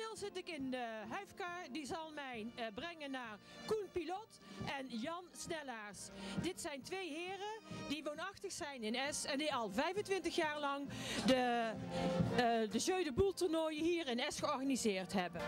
Momenteel zit ik in de huifkar, die zal mij brengen naar Koen Pilot en Jan Snellaars. Dit zijn twee heren die woonachtig zijn in Es en die al 25 jaar lang de Jeu de Boel toernooien hier in Es georganiseerd hebben.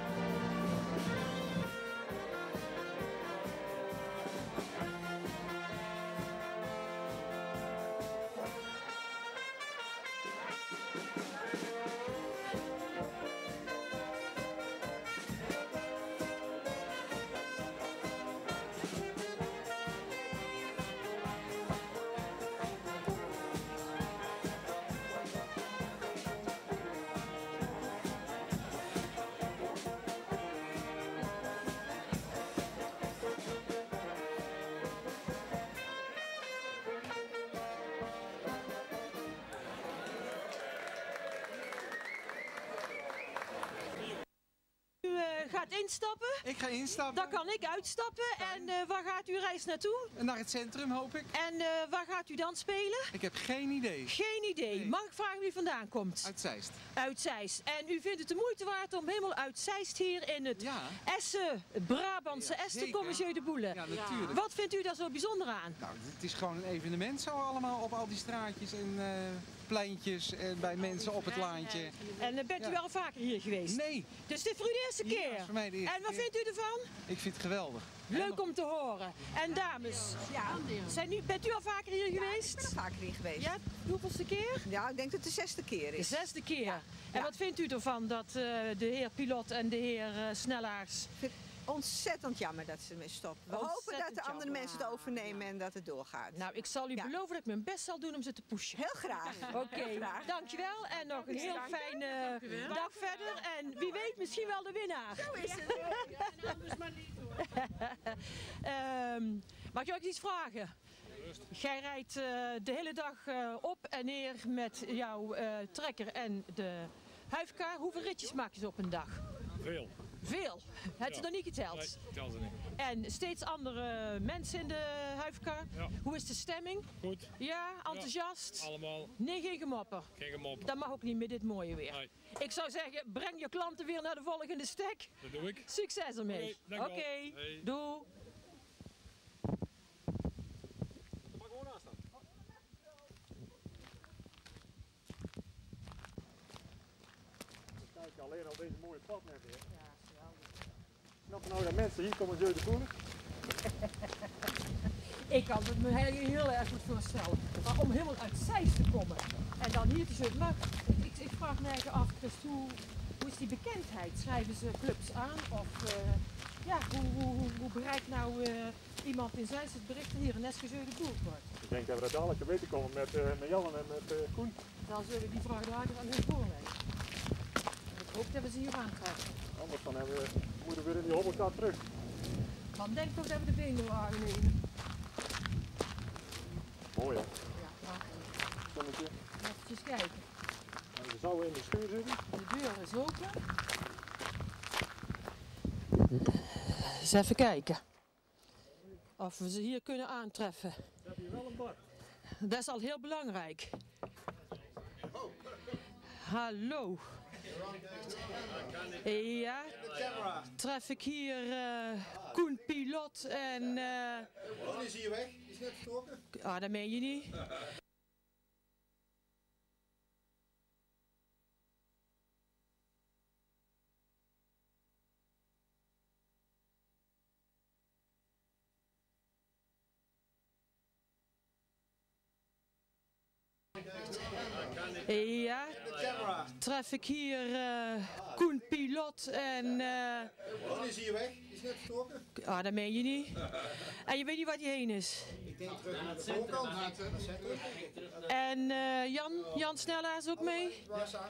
Gaat instappen? Ik ga instappen. Dan kan ik uitstappen. En waar gaat uw reis naartoe? Naar het centrum hoop ik. En waar gaat u dan spelen? Ik heb geen idee. Geen idee. Nee. Mag ik vragen wie vandaan komt? Uit Zeist. Uit Zeist. En u vindt het de moeite waard om helemaal uit Zeist hier in het Essen, Brabantse Essen te komen Jeu de Boelen? Ja, natuurlijk. Wat vindt u daar zo bijzonder aan? Nou, het is gewoon een evenement zo allemaal op al die straatjes en pleintjes en bij mensen op het laantje. En bent u wel vaker hier geweest? Nee. Dus dit is voor u de eerste keer? Ja, voor mij de eerste En wat vindt u ervan? Ik vind het geweldig. Leuk om te horen. En dames, bent u al vaker hier geweest? Ik ben er vaker hier geweest. Ja, hoeveelste keer? Ja, ik denk dat het de 6e keer is. De 6e keer. Ja. En wat vindt u ervan dat de heer Pilot en de heer Snellaars... Ik vind het ontzettend jammer dat ze ermee stoppen. We hopen dat de andere mensen het overnemen en dat het doorgaat. Nou, ik zal u beloven dat ik mijn best zal doen om ze te pushen. Heel graag. Oké, dankjewel en nog een heel fijne dag verder. En wie weet misschien wel de winnaar. Zo is het. Mag je ook iets vragen? Jij rijdt de hele dag op en neer met jouw trekker en de huifkar. Hoeveel ritjes maak je ze op een dag? Veel. Veel? Heb je nog niet geteld? Nee, ik tel ze niet. En steeds andere mensen in de huifkar. Ja. Hoe is de stemming? Goed. Ja, enthousiast? Ja, allemaal. Nee, geen gemopper. Geen gemopper. Dat mag ook niet met dit mooie weer. Nee. Ik zou zeggen, breng je klanten weer naar de volgende stek. Dat doe ik. Succes ermee. Oké, Oké, hey. doei. Mag gewoon aanstaan. Kijk alleen al deze mooie pad net weer. Ja, snap je nou dat mensen hier komen Jeu de Boelen? Ik kan het me heel erg goed voorstellen. Maar om helemaal uit Zeist te komen en dan hier te zitten. Maar ik vraag me eigenlijk af, Christ, hoe is die bekendheid? Schrijven ze clubs aan? Of hoe bereikt nou iemand in Zeist het bericht dat hier een Essen Jeu de Boel wordt? Ik denk dat we dat dadelijk te weten komen met Jan en met Koen. Dan zullen we die vraag later aan hun voorleggen. Ik hoop dat we ze hier aantreffen. Anders dan moeten we weer in die hobbelkaart terug. Dan denk ik toch dat we de bingo-wagen nemen. Mooi hè? Ja, prachtig. Zonnetje. Even kijken. En we zouden in de schuur zitten. De deur is open. Eens even kijken. Of we ze hier kunnen aantreffen. We hebben hier wel een bar. Dat is al heel belangrijk. Hallo. Ja, tref ik hier Koen Pilot en... Koen is hier weg, is net vertrokken. Ah, dat meen je niet. Ja, tref ik hier Koen Pilot en... Koen is hier weg, is net vertrokken. Ah, dat meen je niet. En je weet niet waar hij heen is. Ik denk terug naar de voorkant. En Jan Snellaars ook mee?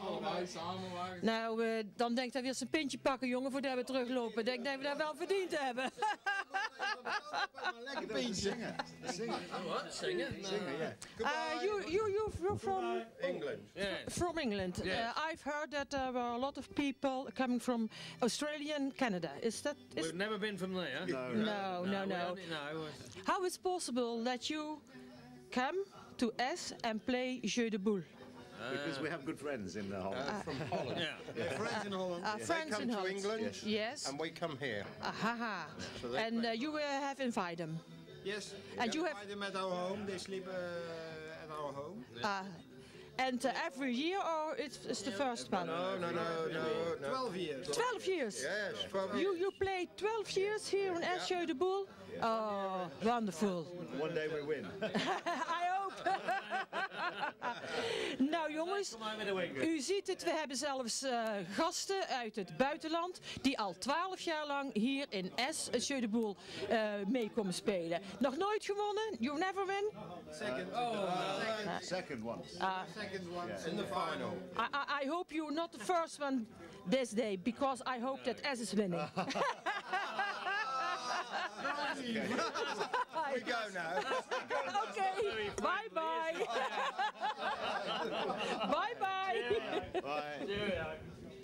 Nou, dan denk ik dat weer zijn pintje pakken, jongen, voordat we teruglopen. Ik denk dat we dat wel verdiend hebben. Lekker pintje. Zingen. Zingen, ja. You from England. From England. Yes. I've heard that there were a lot of people coming from Australia and Canada. We've never been from there. No. How is it possible that you come to Es and play Jeu de Boel? Because we have good friends in Holland. From Holland. Yeah. Friends in Holland. Friends they come in to Holland. England. Yes. And we come here. Haha. So they And play. you have invited them. Yes. And you have- invite them at our home. They sleep at our home. And every year, or it's the first one? No. 12 years. 12 years. Yes, 12 years. You played 12 years here in Esjö de Boel? Oh, wonderful. One day we win. I hope. Nou jongens, u ziet het, we hebben zelfs gasten uit het buitenland die al 12 jaar lang hier in Esjö de Boel mee komen spelen. Nog nooit gewonnen? You never win? Second one. Second one in the final. I hope you're not the first one this day, because I hope that Es is winning. We go now. Okay, bye bye. Bye bye. Bye.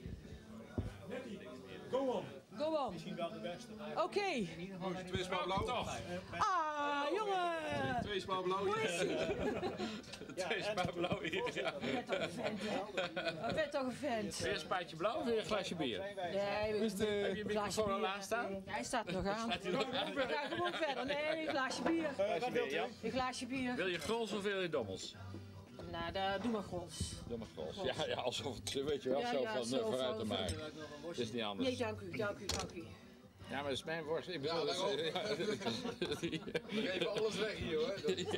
Go on. Oké. Twee spel blauw. Ah, jongen. Twee spel blauw. Hoe is hij? Twee spel blauw hier. Ja. Ik ben toch een vent. Weer een spaatje blauw, weer een glasje bier. Nee, Heb je microfoon al aanstaan? hij staat nog aan. Staat hij nog aan? Ik ga gewoon verder. Nee, een glaasje bier. Een glaasje bier. Wil je grols of wil je dommels? Nou, doe maar gros. Doe maar grols. Ja, als of het, weet je wel, Ja, zo ja, van zo vooruit van- te maken. Dat is niet anders. Nee, dank u. Ja, maar dat is mijn worst. Ik bedoel, Even alles weg hier hoor.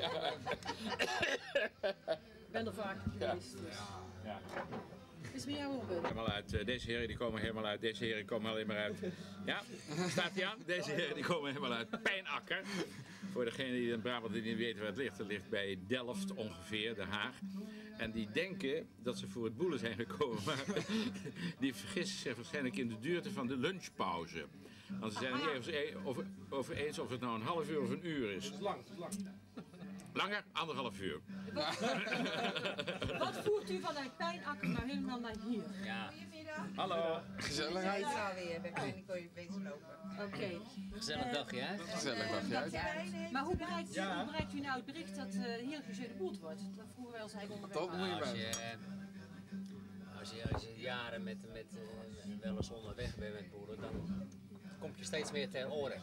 Ik ben er vaak geweest. Dus. Ja. Is bij jou op? Helemaal uit. Deze heren die komen helemaal uit. Deze heren komen alleen maar uit. Ja, staat hij aan? Deze heren die komen helemaal uit Pijnakker. Voor degenen die in Brabant niet weten waar het ligt. Het ligt bij Delft ongeveer, Den Haag. En die denken dat ze voor het boelen zijn gekomen. Maar die vergissen zich waarschijnlijk in de duurte van de lunchpauze. Want ze zijn het niet even over eens of het nou een half uur of een uur is. Lang. Langer? 1,5 uur. Wat voert u vanuit Pijnakker nou helemaal naar hier? Ja. Hallo. Gezelligheid. Alweer, bij Kleine Kooi bezig lopen. Oké. Gezellig dagje, hè? Gezellig dagje uit. Maar hoe bereikt u nou het bericht dat hier Gesjö de Boel wordt? Dat vroegen wij ons eigenlijk onderweg. Dat moet je bij. Als je jaren met wel eens onderweg bent met boeren, dan kom je steeds meer ter oren.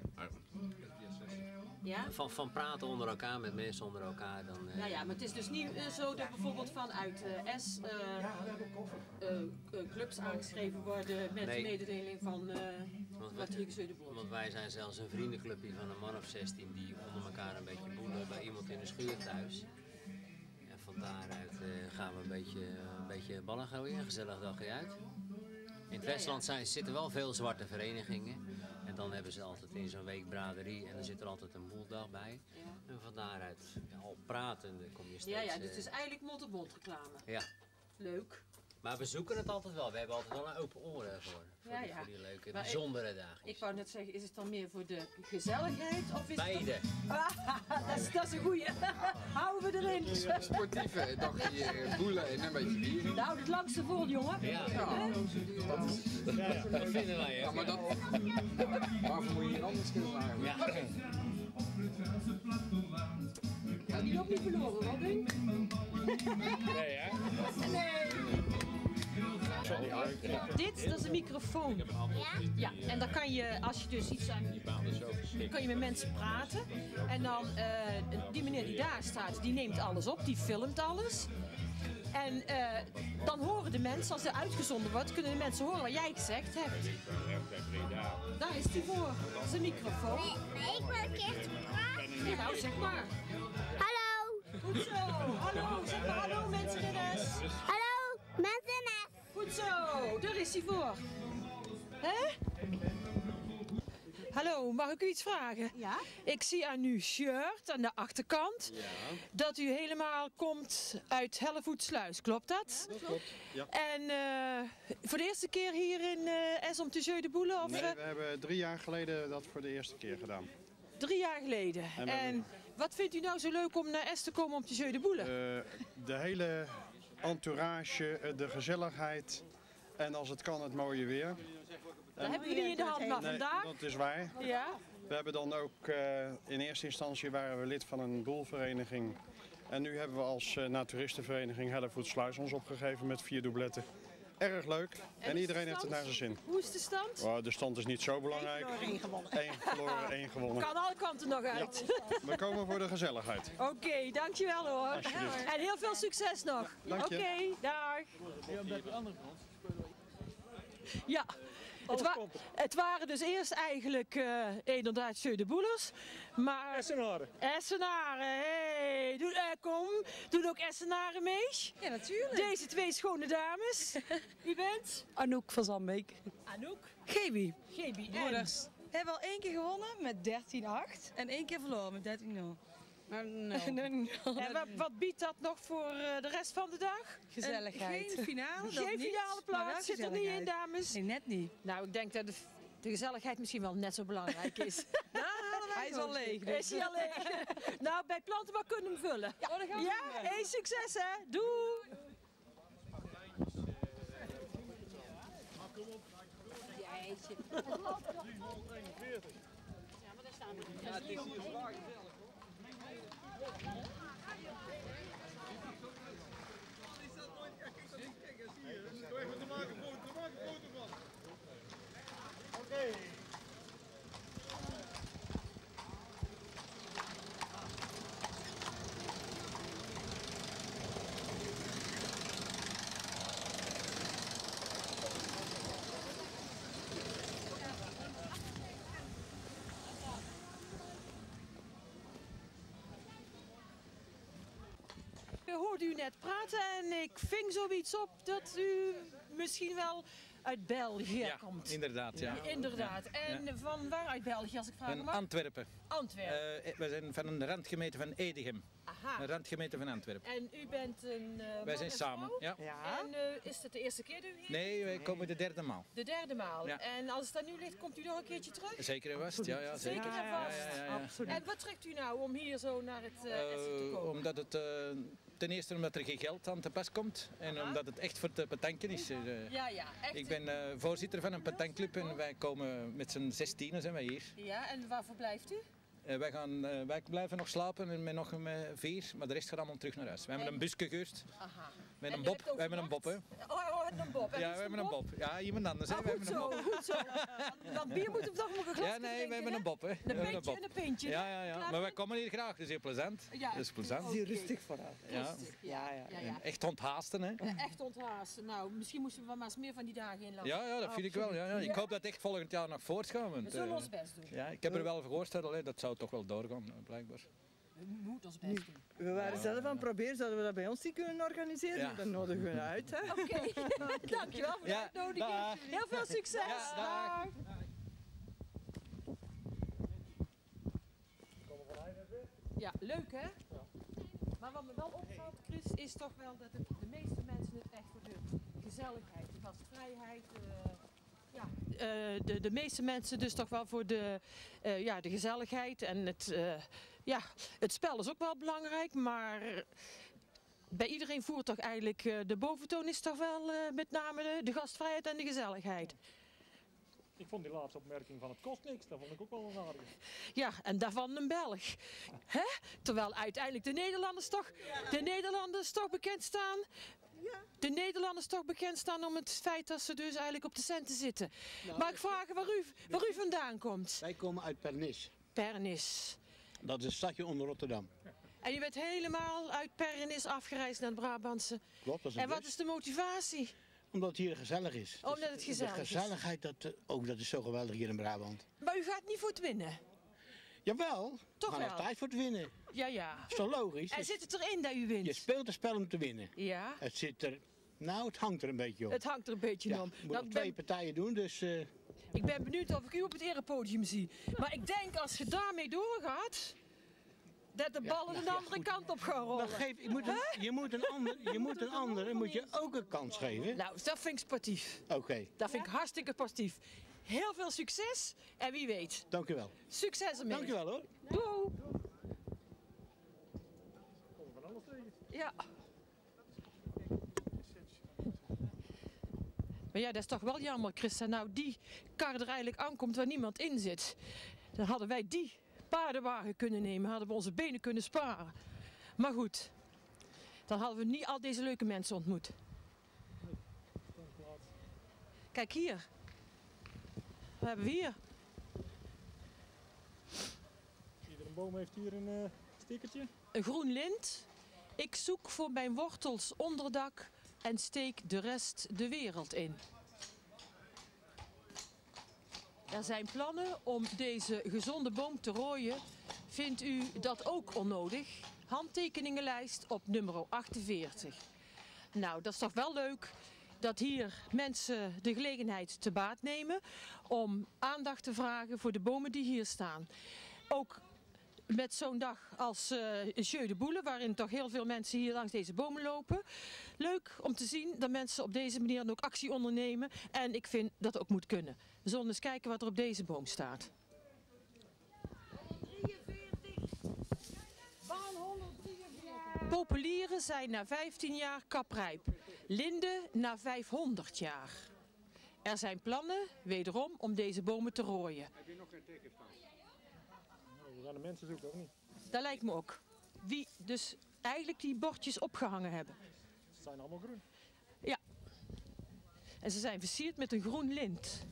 Ja? Van praten onder elkaar, met mensen onder elkaar. Dan, Nou ja, maar het is dus niet zo dat bijvoorbeeld vanuit S clubs aangeschreven worden met de mededeling van wat hier Gesjö de Boel wordt. Want wij zijn zelfs een vriendenclubje van een man of 16 die onder elkaar een beetje boelen bij iemand in de schuur thuis. En van daaruit gaan we een beetje ballen gooien, een gezellig dagje uit. In het Westland zitten wel veel zwarte verenigingen. En dan hebben ze altijd in zo'n week braderie en dan zit er altijd een boeldag bij. En van daaruit al praten, dan kom je steeds... Ja, dus het is eigenlijk mond-op-mond reclame. Ja. Leuk. Maar we zoeken het altijd wel. We hebben altijd wel een open oren voor die leuke, Maar bijzondere dagen. Ik wou net zeggen, is het dan meer voor de gezelligheid? Of is Beide. Het dat is een goeie. Houden we erin. Sportieve dagje boelen en een beetje bier. Nou, het langste vol, jongen. Ja. Dat vinden wij, hè? Ja, maar dat... Waarvoor moet je hier anders kunnen maken? Ja. Heb je nog niet verloren, Robin? Nee, hè? Dit, dat is een microfoon. Ja, en dan kan je, als je dus iets aan... kan je met mensen praten. En dan, die meneer die daar staat, die neemt alles op, die filmt alles. En dan horen de mensen, als er uitgezonden wordt, kunnen de mensen horen wat jij gezegd hebt. Daar is die voor. Dat is een microfoon. Nee, ik wil een keer praten. Ja, nou, zeg maar. Hallo. Goed zo. Hallo, zeg maar hallo mensen in S. Hallo, mensen in S. Goed zo, daar is hij voor. Hè? Hallo, mag ik u iets vragen? Ja? Ik zie aan uw shirt aan de achterkant dat u helemaal komt uit Hellevoetsluis, klopt dat? Dat klopt, ja. En voor de eerste keer hier in S om te Gesjö de Boel? Of, Nee, we hebben 3 jaar geleden dat voor de eerste keer gedaan. 3 jaar geleden. En wat vindt u nou zo leuk om naar S te komen om te Gesjö de Boel? De hele entourage, de gezelligheid en als het kan het mooie weer. Dat hebben we niet in de hand, maar Nee, vandaag... dat is waar. Ja? We hebben dan ook in eerste instantie waren we lid van een boelvereniging. En nu hebben we als naturistenvereniging Hellevoetsluis ons opgegeven met 4 doubletten. Erg leuk en iedereen heeft het naar zijn zin. Hoe is de stand? Oh, de stand is niet zo belangrijk. 1 gewonnen. 1 verloren, 1 gewonnen. Kan alle kanten nog uit. We komen voor de gezelligheid. Oké, dankjewel hoor. Alsjeblieft. En heel veel succes nog. Dank je. Oké, dag. Ja, het waren dus eerst eigenlijk inderdaad Jeu de Boelers. Maar Essenaren, hey. Doen ook Essenaren mee? Ja, natuurlijk. Deze 2 schone dames. U bent? Anouk van Zandbeek. Anouk. Gebi. Gebi. Broeders. We hebben al 1 keer gewonnen met 13-8 en 1 keer verloren met 13-0. En wat biedt dat nog voor de rest van de dag? Gezelligheid. Geen finale, Geen finale plaats, zit er niet in, dames? Nee, net niet. Nou, ik denk dat de gezelligheid misschien wel net zo belangrijk is. Hij is al leeg. Dus. Is hij al leeg? Nou, bij Plantenbak kunnen we hem vullen. Ja, dan gaan we hey, succes hè. Doei! Jeetje. Het loopt nog vol. Ja, maar daar staan we. Ja, het is hier zwaar gezellig. Hoorde u net praten en ik ving zoiets op dat u misschien wel uit België komt. Inderdaad, ja. Inderdaad. En van waar uit België, als ik vragen mag? Antwerpen. Antwerpen. We zijn van een randgemeente van Edegem. Aha. Een randgemeente van Antwerpen. En u bent een Wij zijn samen, ja. En is het de eerste keer dat u hier Nee, wij komen de 3e maal. De 3e maal. Ja. En als het aan u ligt, komt u nog een keertje terug? Zeker en vast, ja, zeker. Zeker en vast. Ja. Absoluut. En wat trekt u nou om hier zo naar het Essen te komen? Omdat het... ten eerste omdat er geen geld aan te pas komt en omdat het echt voor te betanken is. Ja, echt. Ik ben voorzitter van een petankclub en wij komen met z'n 16 zijn wij hier. Ja, en waarvoor blijft u? Wij blijven nog slapen en met nog 4, maar de rest gaat allemaal terug naar huis. We hebben een busje gehuurd. Aha. We hebben een bob, hè. Oh, een bob. Ja, we hebben een bob. Ja, iemand anders, hè. Oh, goed zo. Want bier moet hem toch nog een glas Ja, nee, we hebben een bob, hè. Een pintje. Ja. Maar wij komen hier graag, dus heel plezant. Ja. Dat is plezant. Heel rustig vooruit. Ja. Echt onthaasten, hè. Echt onthaasten. Nou, misschien moesten we maar eens meer van die dagen inlassen. Ja, dat vind ik wel. Ja. Ik hoop dat het echt volgend jaar nog voortgaan. We zullen ons best doen. Ja, ik heb er wel voor gehoord dat zou toch wel doorgaan, blijkbaar. We moeten ons best doen. We waren zelf aan het proberen, zouden we dat bij ons niet kunnen organiseren? Ja. Dan nodigen we uit, hè? Oké, dankjewel voor de uitnodiging. Dag. Heel veel succes. Ja, dag. Ja, leuk hè? Maar wat me wel opvalt, Chris, is toch wel dat de meeste mensen het echt voor de gezelligheid, de gastvrijheid, de meeste mensen dus toch wel voor de gezelligheid en het spel is ook wel belangrijk, maar bij iedereen voert toch eigenlijk de boventoon is toch wel met name de gastvrijheid en de gezelligheid. Ik vond die laatste opmerking van het kost niks, dat vond ik ook wel een aardige. Ja, en daarvan een Belg. Hè? Terwijl uiteindelijk de Nederlanders toch bekend staan. Ja. De Nederlanders toch bekend staan om het feit dat ze dus eigenlijk op de centen zitten. Nou, mag ik vragen waar u vandaan komt? Wij komen uit Pernis. Pernis. Dat is een stadje onder Rotterdam. En u bent helemaal uit Pernis afgereisd naar het Brabantse. Klopt, dat is een En wat bus. is de motivatie? Omdat het hier gezellig is. Omdat het gezellig is. De gezelligheid, dat is zo geweldig hier in Brabant. Maar u gaat niet voor het winnen? Jawel, toch we gaan wel? altijd voor het winnen. Ja. Dat is toch logisch? En zit het erin dat u wint? Je speelt het spel om te winnen. Ja. Het zit er, het hangt er een beetje om. Het hangt er een beetje om. Je moet nog 2 partijen doen, dus... Ik ben benieuwd of ik u op het erepodium zie. Maar ik denk als je daarmee doorgaat, dat de ballen de andere kant op gaan rollen. Je moet een andere ook een kans geven. Nou, dat vind ik sportief. Oké. Dat vind ik hartstikke sportief. Heel veel succes en wie weet. Dank u wel. Succes ermee. Dank u wel hoor. Doei. Ja. Maar ja, dat is toch wel jammer, Chris. Nou, die kar er eigenlijk aankomt waar niemand in zit. Dan hadden wij die paardenwagen kunnen nemen, hadden we onze benen kunnen sparen. Maar goed, dan hadden we niet al deze leuke mensen ontmoet. Kijk hier. Wat hebben we hier? Iedere boom heeft hier een stickertje. Een groen lint. Ik zoek voor mijn wortels onderdak en steek de rest de wereld in. Er zijn plannen om deze gezonde boom te rooien. Vindt u dat ook onnodig? Handtekeningenlijst op nummer 48. Nou, dat is toch wel leuk dat hier mensen de gelegenheid te baat nemen om aandacht te vragen voor de bomen die hier staan. Ook met zo'n dag als Jeu de Boele, waarin toch heel veel mensen hier langs deze bomen lopen. Leuk om te zien dat mensen op deze manier dan ook actie ondernemen. En ik vind dat ook moet kunnen. We zullen eens kijken wat er op deze boom staat. Populieren zijn na 15 jaar kaprijp. Linden na 500 jaar. Er zijn plannen, wederom, om deze bomen te rooien. Heb je nog geen teken staan? Nou, we gaan de mensen zoeken, ook niet. Dat lijkt me ook. Wie dus eigenlijk die bordjes opgehangen hebben. Ze zijn allemaal groen. Ja. En ze zijn versierd met een groen lint.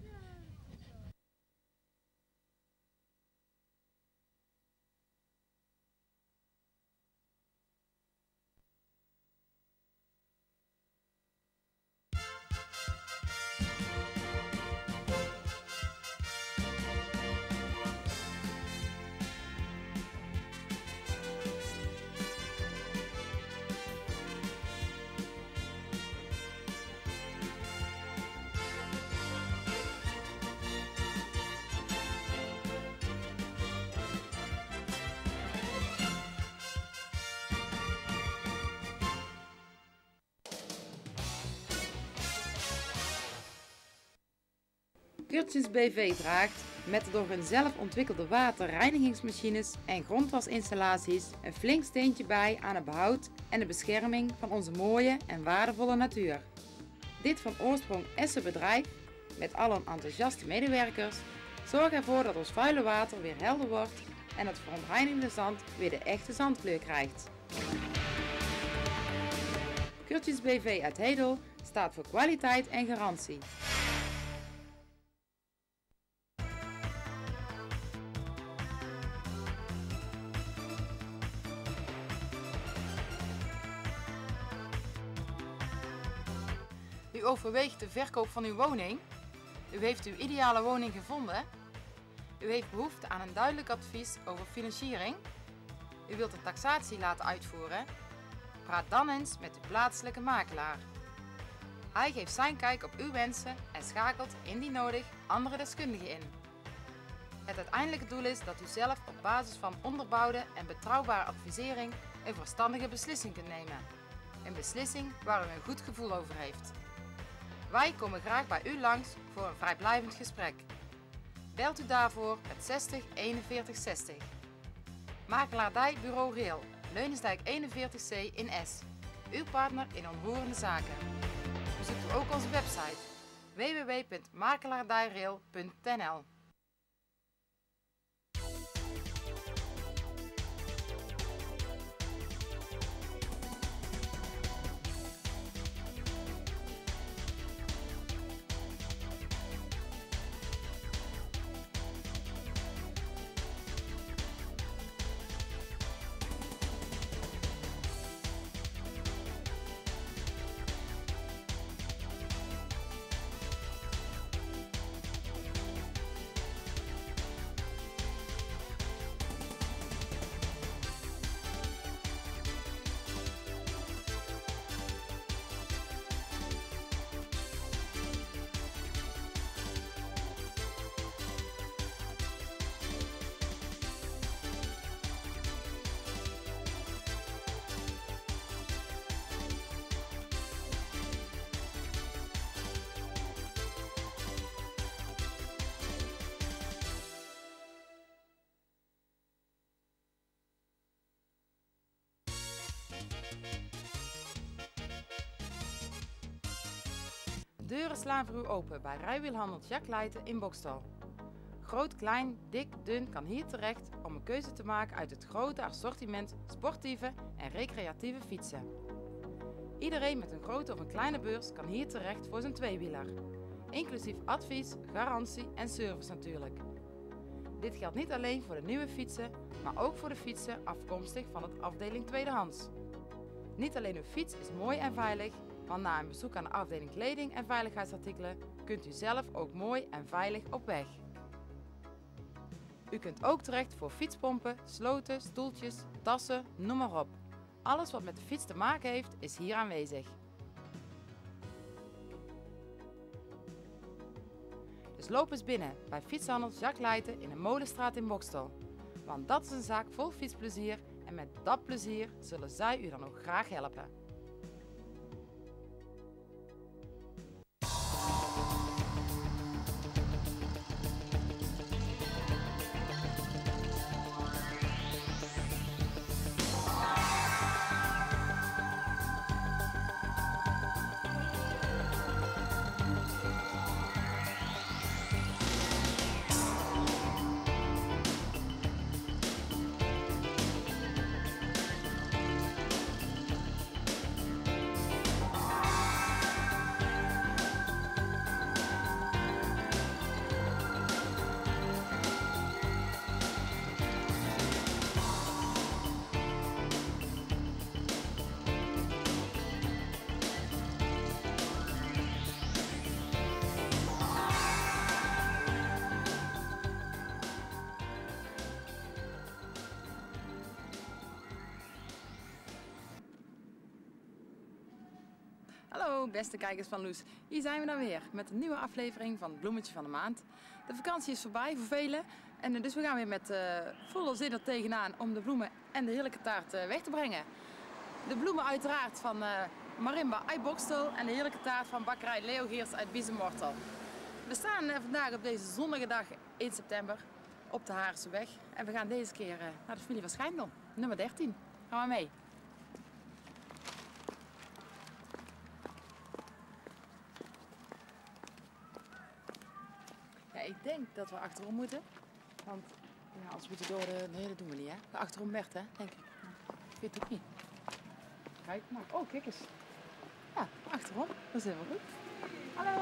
Kurtjens BV draagt met de door hen zelf ontwikkelde waterreinigingsmachines en grondwasinstallaties een flink steentje bij aan het behoud en de bescherming van onze mooie en waardevolle natuur. Dit van oorsprong Essen bedrijf, met allen enthousiaste medewerkers, zorgt ervoor dat ons vuile water weer helder wordt en het verontreinigde zand weer de echte zandkleur krijgt. Kurtjens BV uit Hedel staat voor kwaliteit en garantie. U overweegt de verkoop van uw woning? U heeft uw ideale woning gevonden? U heeft behoefte aan een duidelijk advies over financiering? U wilt een taxatie laten uitvoeren? Praat dan eens met uw plaatselijke makelaar. Hij geeft zijn kijk op uw wensen en schakelt, indien nodig, andere deskundigen in. Het uiteindelijke doel is dat u zelf op basis van onderbouwde en betrouwbare advisering een verstandige beslissing kunt nemen. Een beslissing waar u een goed gevoel over heeft. Wij komen graag bij u langs voor een vrijblijvend gesprek. Belt u daarvoor met 60 41 60. Makelaardij Bureau Rail, Leunisdijk 41C in S. Uw partner in onroerende zaken. Bezoekt u ook onze website www.makelaardijrail.nl. Deuren slaan voor u open bij Rijwielhandel Jack Leijten in Bokstel. Groot, klein, dik, dun kan hier terecht om een keuze te maken uit het grote assortiment sportieve en recreatieve fietsen. Iedereen met een grote of een kleine beurs kan hier terecht voor zijn tweewieler. Inclusief advies, garantie en service natuurlijk. Dit geldt niet alleen voor de nieuwe fietsen, maar ook voor de fietsen afkomstig van de afdeling tweedehands. Niet alleen uw fiets is mooi en veilig, want na een bezoek aan de afdeling kleding en veiligheidsartikelen kunt u zelf ook mooi en veilig op weg. U kunt ook terecht voor fietspompen, sloten, stoeltjes, tassen, noem maar op. Alles wat met de fiets te maken heeft, is hier aanwezig. Dus loop eens binnen bij Fietshandel Jacques Leijten in de Molenstraat in Boxtel. Want dat is een zaak vol fietsplezier en met dat plezier zullen zij u dan ook graag helpen. Hallo beste kijkers van Loes, hier zijn we dan weer met een nieuwe aflevering van het bloemetje van de maand. De vakantie is voorbij voor velen en dus we gaan weer met volle zin er tegenaan om de bloemen en de heerlijke taart weg te brengen. De bloemen uiteraard van Marimba uit Boxtel en de heerlijke taart van bakkerij Leo Geers uit Biezenmortel. We staan vandaag op deze zonnige dag 1 september op de Haarseweg en we gaan deze keer naar de familie van Schijndel, nummer 13. Gaan we mee. Ja, ik denk dat we achterom moeten, want ja, als we moeten door nee, dat doen we niet, hè? Achterom Bert, hè, denk ik. Ik weet het ook niet. Kijk maar. Oh, kijk eens. Ja, achterom. Dat is helemaal goed. Hallo.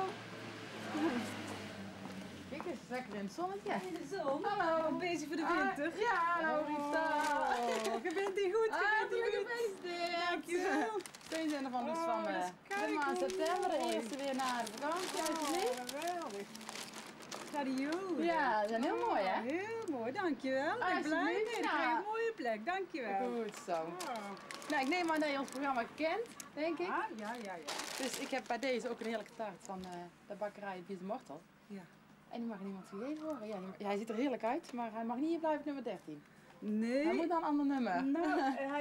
Kijk eens, lekker in het zonnetje. In de zon? Hallo. Bezig voor de winter? Ja, hallo Rita. Je bent hier goed, je bent hier goed. Gefeliciteerd. Dankjewel. Steun zijn er van Loes van de maand september, de eerste weer na de vakantie uit het licht. Geweldig. Radio. Ja, dat zijn heel mooi, hè? Heel mooi, dankjewel. Ik ben blij mee. Ik krijg een mooie plek, dankjewel. Goed zo. Nou, ik neem aan dat je ons programma kent, denk ik. Ja. Dus ik heb bij deze ook een heerlijke taart van de bakkerij Biezenmortel. Ja. En die mag niemand gegeven worden. Ja, hij ziet er heerlijk uit, maar hij mag niet hier blijven op nummer 13. Nee. Hij moet dan een ander nummer. Nou,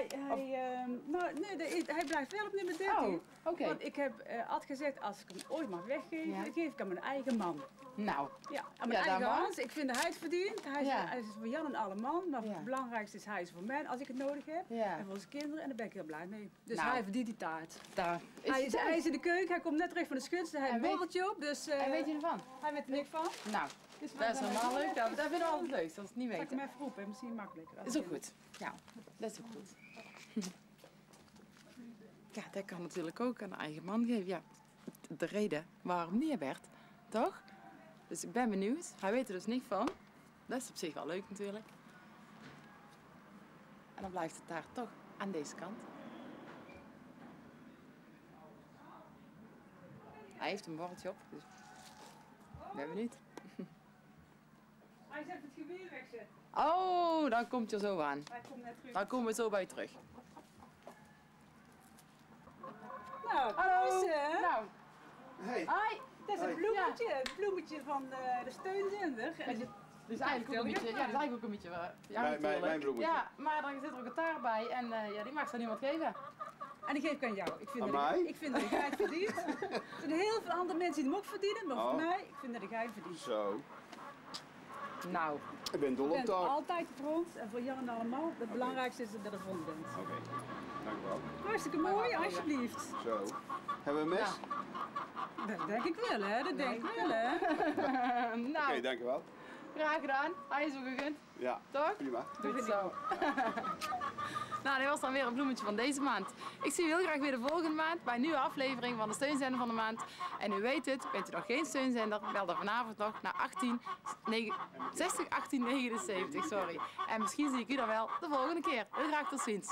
hij blijft wel op nummer 13. Oh, oké. Want ik heb altijd gezegd, als ik hem ooit mag weggeven, geef ik aan mijn eigen man. Nou. Ja, aan mijn eigen Hans. Ik vind dat hij het verdient. Hij is voor Jan en alle man, maar het belangrijkste is hij is voor mij als ik het nodig heb. Ja. En voor zijn kinderen en daar ben ik heel blij mee. Dus Nou. hij verdient die taart. Hij is in de keuken, hij komt net terug van de schutz, hij heeft een borreltje op. Dus, en weet je ervan? Hij weet er niks van. Nou, Dus dat is helemaal leuk. Dat vinden we altijd leuk, als we het niet Zal ik weten. hem even roepen, misschien makkelijker. Dat is ook goed. Ja, dat is ook goed. Ja, dat kan natuurlijk ook aan een eigen man geven. Ja, de reden waarom niet, Bert, toch? Dus ik ben benieuwd. Hij weet er dus niet van. Dat is op zich wel leuk natuurlijk. En dan blijft het daar toch aan deze kant. Hij heeft een borreltje op, dus ik ben benieuwd. Hij zegt het geweer wegzetten. Oh, dan komt je zo aan. Hij komt net terug. Dan komen we zo bij je terug. Nou, Hallo. kom eens, hè? Nou. Hey. Hoi. Dat is een bloemetje, het bloemetje van de steunzender. Dus eigenlijk ook een beetje, ja, dat is eigenlijk ook een beetje mijn bloemetje. Ja, maar dan zit er ook een taart bij en ja, die mag zo niemand geven. En die geef ik aan jou. Ik vind, Aan dat mij? ik vind dat ik het verdient. Er zijn heel veel andere mensen die hem ook verdienen, maar voor mij, ik vind dat ik het verdient. Zo. Nou. Ik ben dol Je op bent taart. altijd voor ons en voor Jan en allemaal. Het belangrijkste is dat je er voor ons bent. Oké, dank u wel. Hartstikke mooi, alsjeblieft. Zo. Hebben we een mes? Dat denk ik wel, hè? Dat denk ik wel, hè? Nou. Oké, dank u wel. Graag gedaan. Hij is ook gegund. Ja, toch? Prima. Doe het zo. Nou, dit was dan weer een bloemetje van deze maand. Ik zie u heel graag weer de volgende maand bij een nieuwe aflevering van de Steunzender van de Maand. En u weet het, bent u nog geen steunzender, bel dan vanavond nog naar 60 18 79. Sorry. En misschien zie ik u dan wel de volgende keer. Heel graag tot ziens.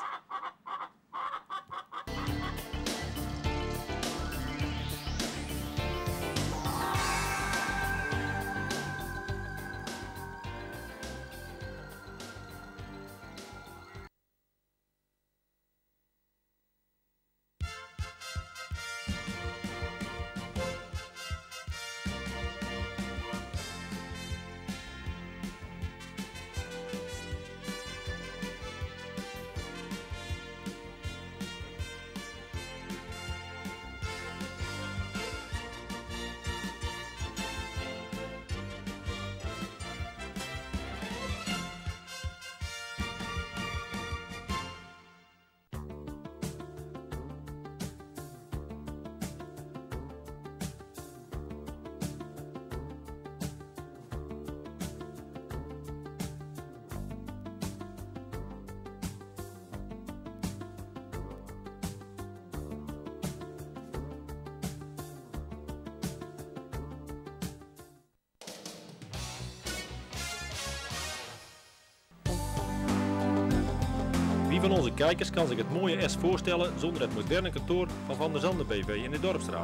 Wie van onze kijkers kan zich het mooie S voorstellen zonder het moderne kantoor van Van der Zanden BV in de Dorpsstraat?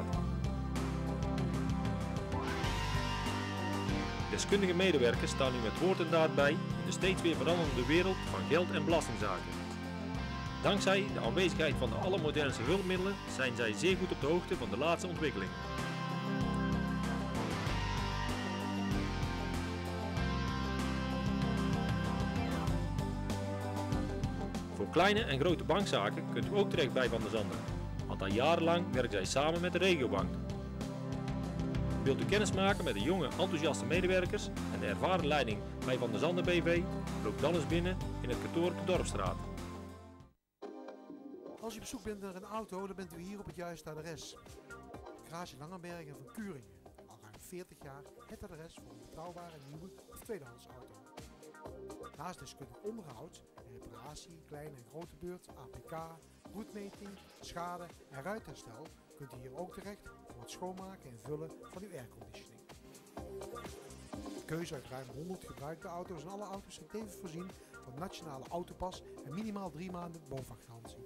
Deskundige medewerkers staan u met woord en daad bij in de steeds weer veranderende wereld van geld- en belastingzaken. Dankzij de aanwezigheid van de allermodernste hulpmiddelen zijn zij zeer goed op de hoogte van de laatste ontwikkelingen. Voor kleine en grote bankzaken kunt u ook terecht bij Van der Zanden, want al jarenlang werken zij samen met de regiobank. Wilt u kennis maken met de jonge, enthousiaste medewerkers en de ervaren leiding bij Van der Zanden BV? Loop dan eens binnen in het kantoor op de Dorpsstraat. Als u op zoek bent naar een auto, dan bent u hier op het juiste adres. Garage Langenbergen van Kuringen. Al ruim 40 jaar het adres voor een betrouwbare nieuwe of tweedehands auto. Naast deskundig onderhoud en reparatie, kleine en grote beurt, APK, roetmeting, schade en ruitherstel kunt u hier ook terecht voor het schoonmaken en vullen van uw airconditioning. De keuze uit ruim 100 gebruikte auto's en alle auto's zijn tevens voorzien van nationale autopas en minimaal 3 maanden BOVAG-garantie.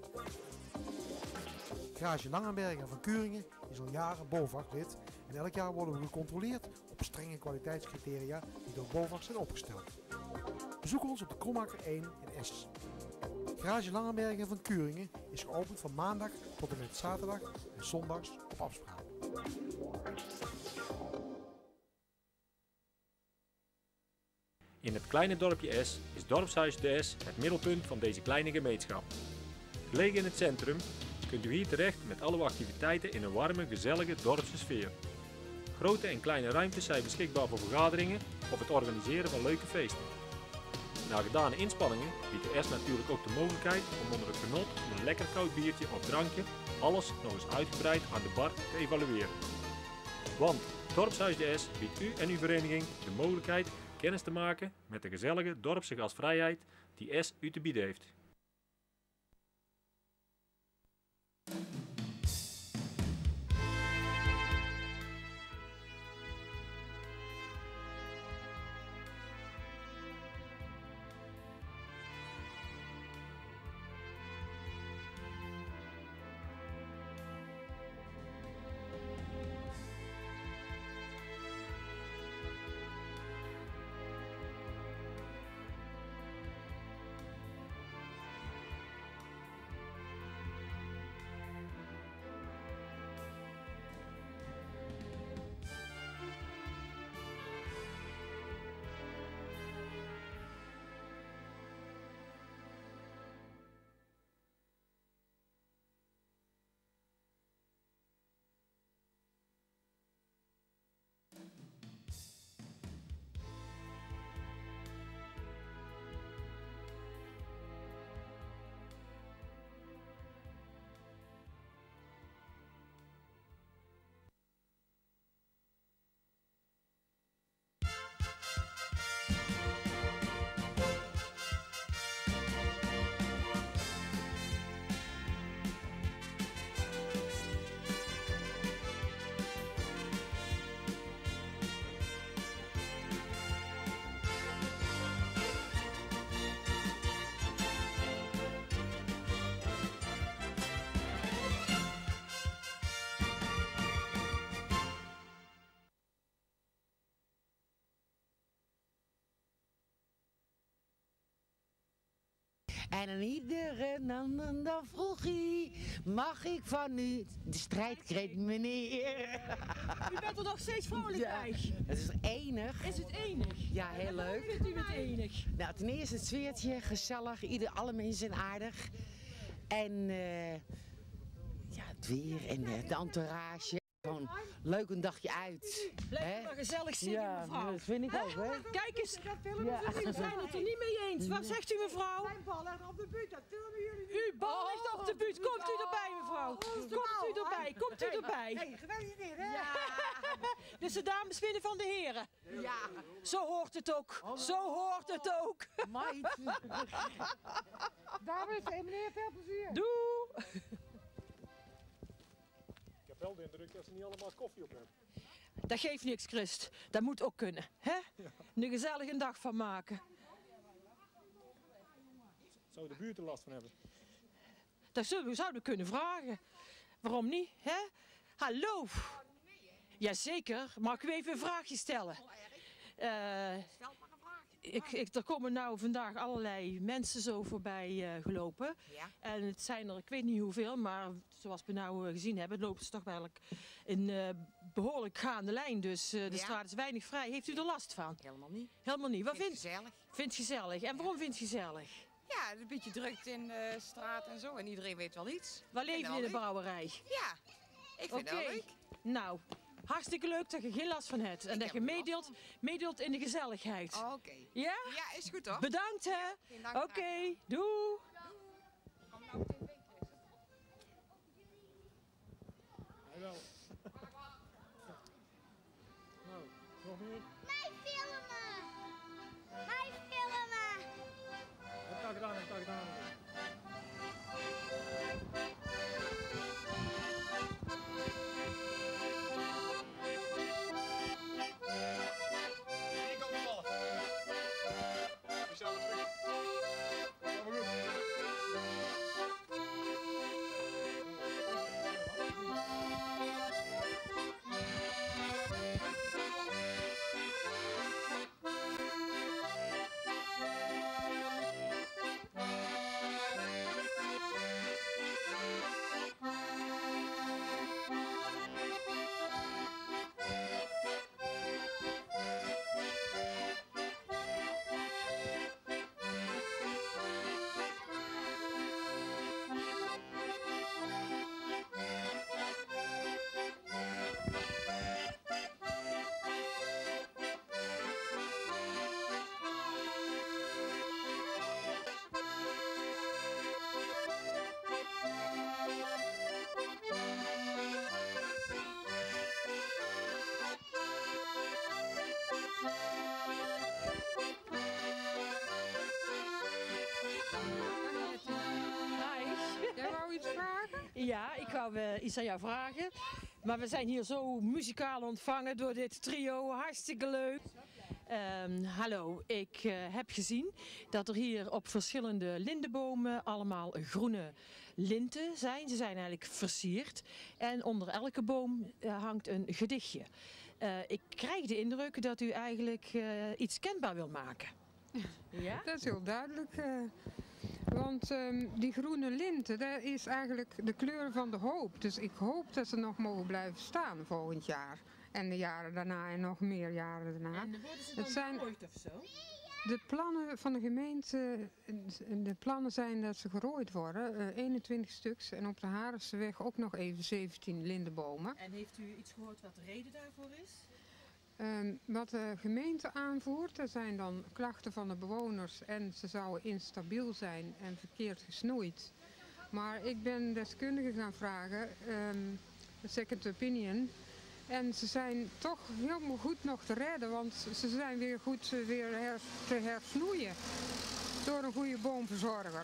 Garage Langenbergen van Kuringen is al jaren BOVAG-lid en elk jaar worden we gecontroleerd op strenge kwaliteitscriteria die door BOVAG zijn opgesteld. Bezoek ons op de Krommaker 1 in Essen. Garage Langenbergen van Kuringen is geopend van maandag tot en met zaterdag en zondags op afspraak. In het kleine dorpje S is Dorpshuis de S het middelpunt van deze kleine gemeenschap. Gelegen in het centrum kunt u hier terecht met alle activiteiten in een warme, gezellige dorpse sfeer. Grote en kleine ruimtes zijn beschikbaar voor vergaderingen of het organiseren van leuke feesten. Na gedane inspanningen biedt de S natuurlijk ook de mogelijkheid om onder het genot van een lekker koud biertje of drankje alles nog eens uitgebreid aan de bar te evalueren. Want Dorpshuis de S biedt u en uw vereniging de mogelijkheid kennis te maken met de gezellige dorpse gastvrijheid die S u te bieden heeft. En aan iedere dan vroeg hij, mag ik van u de strijdkreet, meneer? U bent er nog steeds vrolijk bij. Het is enig. Is het enig? Ja, heel leuk. Hoe vindt u het enig? Nou, ten eerste het sfeertje, gezellig, alle mensen zijn aardig. En ja, het weer en de entourage. Gewoon leuk een dagje uit. Blijf maar gezellig zitten, ja, mevrouw. Dat vind ik ook, hè? Kijk eens, Ja. we zijn het er niet mee eens. Wat zegt u, mevrouw? Mijn bal ligt op de buurt, dat filmen jullie niet. Uw bal ligt op de buurt. Komt u erbij, mevrouw? Komt u erbij? Komt u erbij? Hey, gefeliciteerd, hè? Ja. Dus de dames winnen van de heren. Ja. Zo hoort het ook. Zo hoort het ook. Meid. Dames en meneer, veel plezier. Doei. Ik heb wel de indruk dat ze niet allemaal koffie op hebben. Dat geeft niks, Christ. Dat moet ook kunnen. Hè? Een gezellige dag van maken. Zou de buurt er last van hebben? Dat zouden we kunnen vragen. Waarom niet? Hè? Hallo. Jazeker. Mag ik u even een vraagje stellen? Er komen nou vandaag allerlei mensen zo voorbij gelopen. Ja. En het zijn er, ik weet niet hoeveel, maar zoals we nou gezien hebben, lopen ze toch eigenlijk in behoorlijk gaande lijn. Dus de straat is weinig vrij. Heeft u er last van? Helemaal niet. Helemaal niet. Wat Vindt gezellig. Vindt gezellig. En waarom vindt gezellig? Ja, een beetje drukte in de straat en zo. En iedereen weet wel iets. We leven in de brouwerij. Ja, ik vind het wel leuk. Nou, hartstikke leuk dat je geen last van hebt. En dat je meedeelt in de gezelligheid. Oké. Ja? Ja, is goed toch? Bedankt hè. Oké, doei. Jawel. Nou, nog meer? Mij filmen! Mij filmen! Heb ik al gedaan, heb ik al gedaan. Ja, ik wou iets aan jou vragen. Maar we zijn hier zo muzikaal ontvangen door dit trio. Hartstikke leuk. Hallo, ik heb gezien dat er hier op verschillende lindenbomen allemaal groene linten zijn. Ze zijn eigenlijk versierd. En onder elke boom hangt een gedichtje. Ik krijg de indruk dat u eigenlijk iets kenbaar wil maken. Ja? Dat is heel duidelijk. Want die groene linten, dat is eigenlijk de kleur van de hoop. Dus ik hoop dat ze nog mogen blijven staan volgend jaar. En de jaren daarna en nog meer jaren daarna. En worden ze dan gerooid of zo? De plannen van de gemeente, de plannen zijn dat ze gerooid worden. 21 stuks en op de Harenseweg ook nog even 17 lindenbomen. En heeft u iets gehoord wat de reden daarvoor is? Wat de gemeente aanvoert, dat zijn dan klachten van de bewoners en ze zouden instabiel zijn en verkeerd gesnoeid. Maar ik ben deskundigen gaan vragen, de second opinion, en ze zijn toch helemaal goed nog te redden, want ze zijn weer goed te hersnoeien door een goede boomverzorger.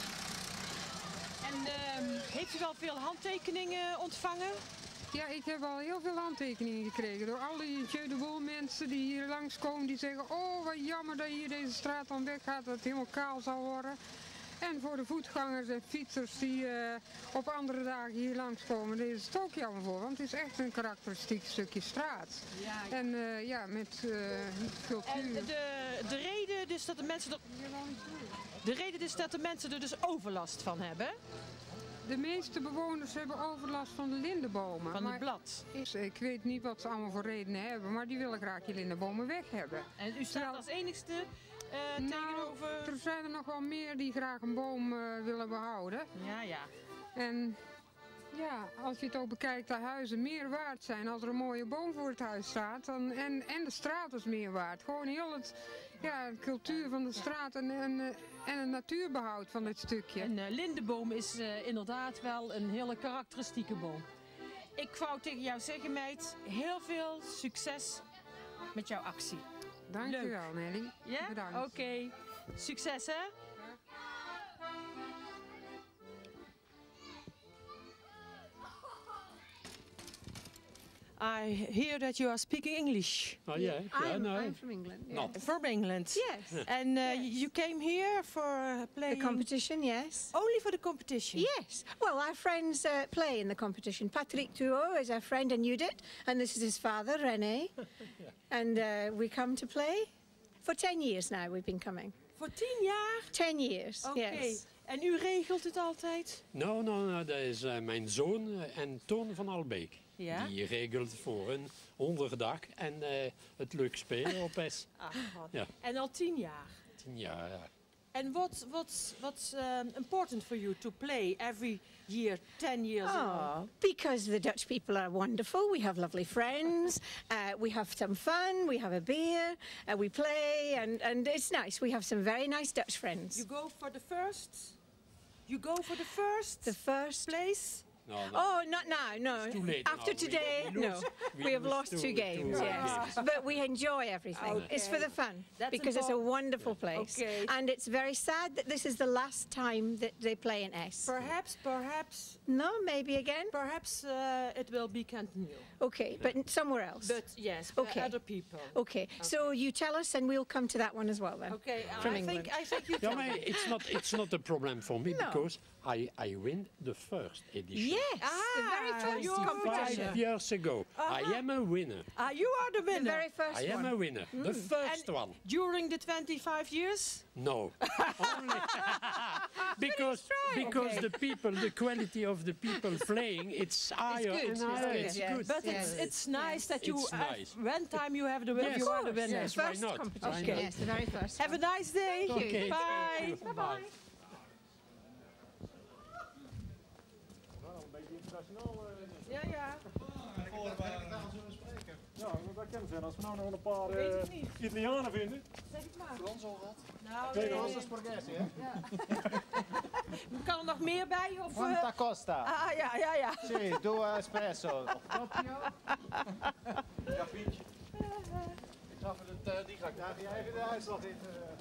En heeft u wel veel handtekeningen ontvangen? Ja, ik heb al heel veel handtekeningen gekregen door al die Jeu de Boel mensen die hier langskomen. Die zeggen, oh wat jammer dat hier deze straat dan weggaat, dat het helemaal kaal zal worden. En voor de voetgangers en fietsers die op andere dagen hier langskomen, daar is het ook jammer voor. Want het is echt een karakteristiek stukje straat. Ja, ja. En ja, met cultuur. En de reden dus dat de mensen er... De reden is dat de mensen er dus overlast van hebben. De meeste bewoners hebben overlast van de lindenbomen. Van het blad. Ik weet niet wat ze allemaal voor redenen hebben, maar die willen graag die lindenbomen weg hebben. En u staat als enigste tegenover... Er zijn er nog wel meer die graag een boom willen behouden. Ja, ja. En ja, als je het ook bekijkt dat huizen meer waard zijn als er een mooie boom voor het huis staat. En de straat is meer waard. Gewoon heel het, ja, de cultuur van de straat en het natuurbehoud van dit stukje. Een lindenboom is inderdaad wel een hele karakteristieke boom. Ik wou tegen jou zeggen, meid, heel veel succes met jouw actie. Dank u wel, Nelly. Ja? Bedankt. Oké. Succes, hè? I hear that you are speaking English. Oh yeah, I'm from England. Not. From England. Yes. And you came here for playing... The competition, yes. Only for the competition? Yes. Well, our friends play in the competition. Patrick Thuot is our friend and Judith, and this is his father, René. And we come to play. For 10 years now we've been coming. Voor 10 jaar? 10 years, yes. En u regelt het altijd? Nou, dat is mijn zoon en Toon van Albeek. Ja? Die regelt voor een onderdag en het leuk spelen op S. Ja. En al 10 jaar? 10 jaar, ja. And what's important for you to play every year, 10 years ago? Because the Dutch people are wonderful. We have lovely friends. We have some fun. We have a beer. We play, and it's nice. We have some very nice Dutch friends. You go for the first? You go for the first? The first place? No. Oh, not now, no. It's too late After now. today, no. We have lost two games, yes. But we enjoy everything. Okay. It's for the fun. That's because it's a wonderful place. Okay. And it's very sad that this is the last time that they play in S. Perhaps. No, maybe again? Perhaps it will be continued. Okay, but somewhere else. But yes, by Okay. other people. Okay, so you tell us and we'll come to that one as well then. Okay, From I England. think you Ja, tell maar me. it's not a problem for me No. because I win the first edition. Yes, the very first you're 5 competition. years ago. I am a winner. You are the The winner. very first I am one. a winner. The first one. During the 25 years? No. Only because Okay. the quality of the people playing, it's higher good, and higher. it's It's good, good. But Yes. it's nice that you It's nice. one time you have the Yes, you are the winner. yes, why First not? competition. Why not? Yes, the very first Have one. a nice day. Thank you. Okay. Bye. Bye. Ja, ja. Ja, dat kan zijn. Als we nou nog een paar Weet ik niet. Italianen vinden. Zeg het maar. Frans al gehad. Nou, Kijk, nee. dat is spaghetti, hè? Ja. Kan er nog meer bij? Of, Quanta costa? Ah, ja. Sì, 2 espresso. Ja, Pietje. Ik ga even die ga ik daar jij even de uitslag in.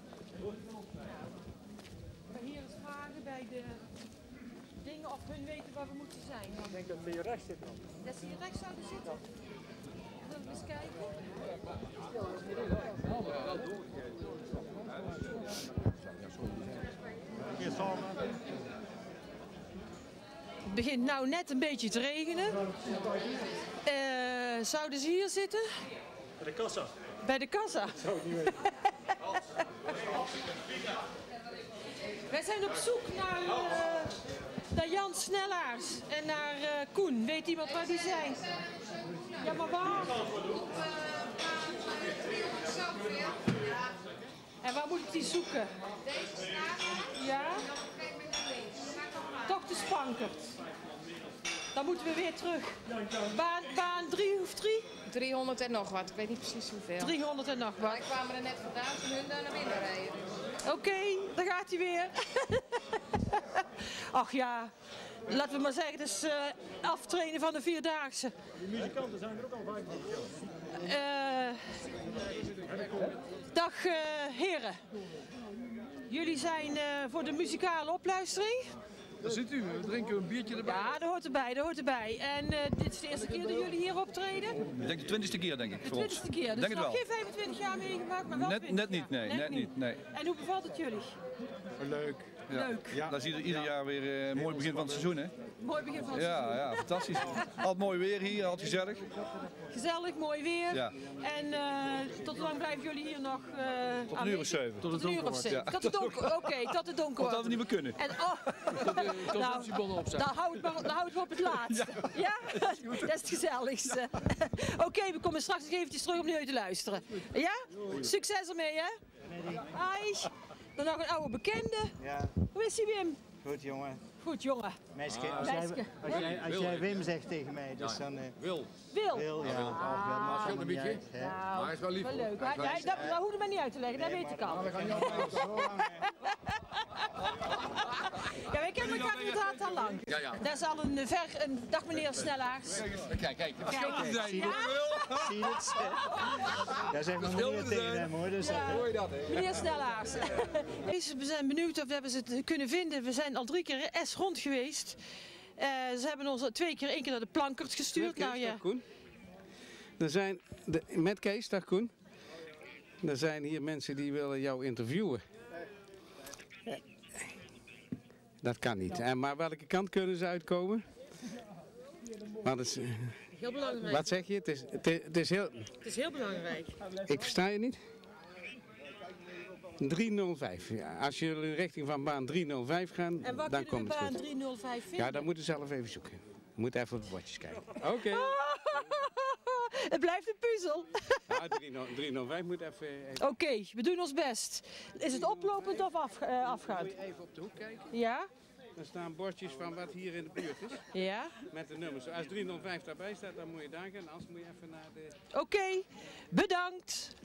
Maar hier eens vragen bij de dingen of hun weten waar we moeten zijn. Ik denk dat we hier rechts zitten. Dat ze hier rechts zouden zitten. Zullen we eens kijken? Hier samen. Het begint nou net een beetje te regenen. Zouden ze hier zitten? Bij de kassa. Bij de kassa. Zou ik niet weten. Wij zijn op zoek naar Jan Snellaars en naar Koen. Weet iemand waar die zijn? Ja, maar waar? En waar moet ik die zoeken? Ja? Toch de Spankert. Dan moeten we weer terug. Baan 3 of 3? 300 en nog wat, ik weet niet precies hoeveel. 300 en nog wat. Wij kwamen er net vandaan toen hun daar naar binnen rijden. Oké, daar gaat hij weer. Ach ja, laten we maar zeggen, het is aftrainen van de Vierdaagse. Die muzikanten zijn er ook al 25 jaar. Dag heren. Jullie zijn voor de muzikale opluistering. Daar zit u, we drinken een biertje erbij. Ja, dat hoort erbij, dat hoort erbij. En dit is de eerste keer dat jullie hier optreden? Ik denk de 20ste keer, denk ik. De voor ons. 20ste keer, dus Denk het nog wel. geen 25 jaar meegemaakt, maar wel Net 20 niet, nee. jaar. Net niet, nee. En hoe bevalt het jullie? Leuk. Ja. Leuk. Ja. Dat is ieder jaar weer een mooi begin van het seizoen, hè? Mooi begin van het Ja, seizoen. ja, fantastisch. Altijd mooi weer hier, altijd gezellig. Gezellig, mooi weer. Ja. En tot hoe lang blijven jullie hier nog Tot een uur of 7. Tot het donker wordt. Ja. Tot het donker, oké, tot het donker Of dat wordt. we niet meer kunnen. En, nou, dan houden we op het laatst. Ja? Dat is het gezelligste. Oké, we komen straks nog eventjes terug om nu te luisteren. Ja? Succes ermee, hè? Hi. Dan nog een oude bekende. Ja. Hoe is ie, Wim? Goed, jongen. Goed, jongen. Meisje, Meisje. als jij Wim zegt tegen mij, dus dan... Wil. Wil? Wil, ja. Maar scheelt een beetje. Ja. Maar hij is wel lief. Wel leuk. Dat hoeft me niet uit te leggen, dat weet ik al. Ja, wij kennen elkaar inderdaad al lang. Ja, ja. Dat is al een dag meneer Snellaars. Kijk. Het schilderen zijn. Zie je het? Daar zijn we meneer tegen hem, hoor. Dus hoor je dat, hè? Meneer Snellaars. We zijn benieuwd of we ze kunnen vinden. We zijn al 3 keer S rond geweest. Ze hebben ons 2 keer, 1 keer naar de Plankert gestuurd. Met Kees, dag Koen. Er zijn met Kees, dag Koen. Er zijn hier mensen die willen jou interviewen. Dat kan niet. Maar welke kant kunnen ze uitkomen? Maar dat is, heel belangrijk. Wat zeg je? Het is heel belangrijk. Ik versta je niet. 305. Ja, als jullie richting van baan 305 gaan, En wat dan kunnen komt we het baan goed. 305 vinden? Ja, dat moeten we zelf even zoeken. We moeten even op de bordjes kijken. Oké. Het blijft een puzzel. Ja, 305 moet even... Oké, we doen ons best. Is het oplopend of afgaand? Moet je even op de hoek kijken? Ja? Er staan bordjes van wat hier in de buurt is. Ja? Met de nummers. Als 305 daarbij staat, dan moet je daar gaan. Anders moet je even naar de... Oké, bedankt.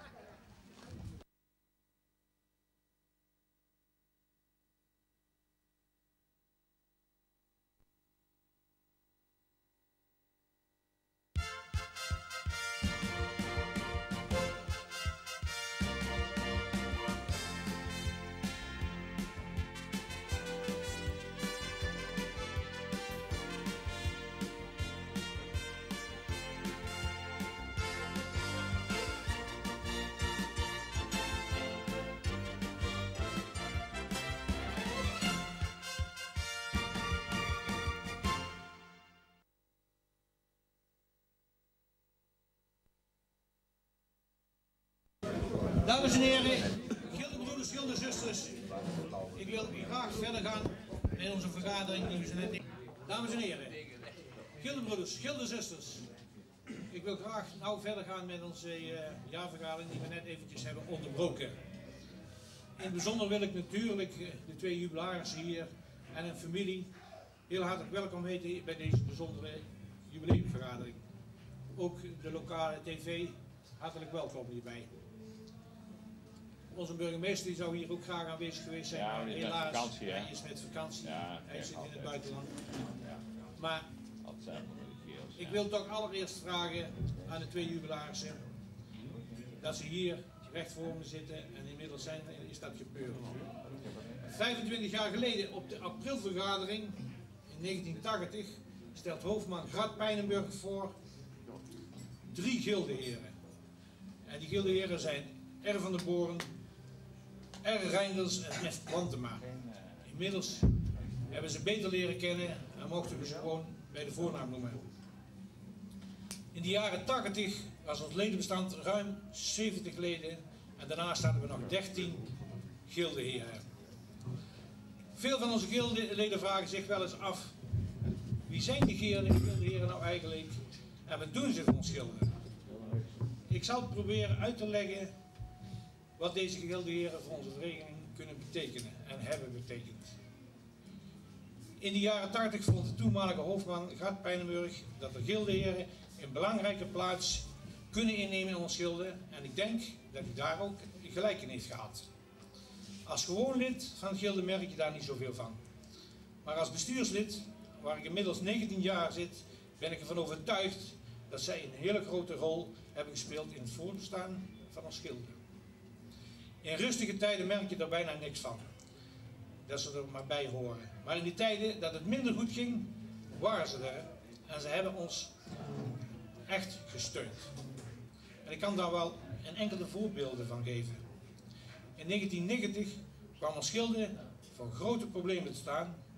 Dames en heren, gildebroeders, gildezusters, ik wil graag verder gaan met onze vergadering die we zo net. Dames en heren, gildebroeders, gildezusters, ik wil graag nou verder gaan met onze jaarvergadering die we net eventjes hebben onderbroken. In het bijzonder wil ik natuurlijk de 2 jubilarissen hier en hun familie heel hartelijk welkom heten bij deze bijzondere jubileumvergadering. Ook de lokale tv, hartelijk welkom hierbij. Onze burgemeester die zou hier ook graag aanwezig geweest zijn, maar helaas, vakantie, hij is met vakantie, hij zit in het buitenland. Maar ik wil toch allereerst vragen aan de 2 jubilarissen dat ze hier recht voor me zitten en inmiddels is dat gebeurd. 25 jaar geleden op de aprilvergadering in 1980 stelt hoofdman Grat Pijnenburg voor 3 gildeheren. En die gildeheren zijn R. van der Boren, R. Reinders en F. Plantema. Inmiddels hebben ze beter leren kennen en mochten we ze gewoon bij de voornaam noemen. In de jaren 80 was ons ledenbestand ruim 70 leden en daarnaast hadden we nog 13 gildeheren. Veel van onze gildeleden vragen zich wel eens af, wie zijn die gildeheren nou eigenlijk en wat doen ze voor ons gilden? Ik zal proberen uit te leggen wat deze gildeheren voor onze vereniging kunnen betekenen en hebben betekend. In de jaren 80 vond de toenmalige hoofdman Grat Pijnenburg dat de gildeheren een belangrijke plaats kunnen innemen in ons gilde en ik denk dat hij daar ook gelijk in heeft gehad. Als gewoon lid van het gilde merk je daar niet zoveel van. Maar als bestuurslid, waar ik inmiddels 19 jaar zit, ben ik ervan overtuigd dat zij een hele grote rol hebben gespeeld in het voortbestaan van ons gilde. In rustige tijden merk je er bijna niks van. Dat ze er maar bij horen. Maar in die tijden dat het minder goed ging, waren ze er. En ze hebben ons echt gesteund. En ik kan daar wel een enkele voorbeelden van geven. In 1990 kwam ons gilde voor grote problemen te staan.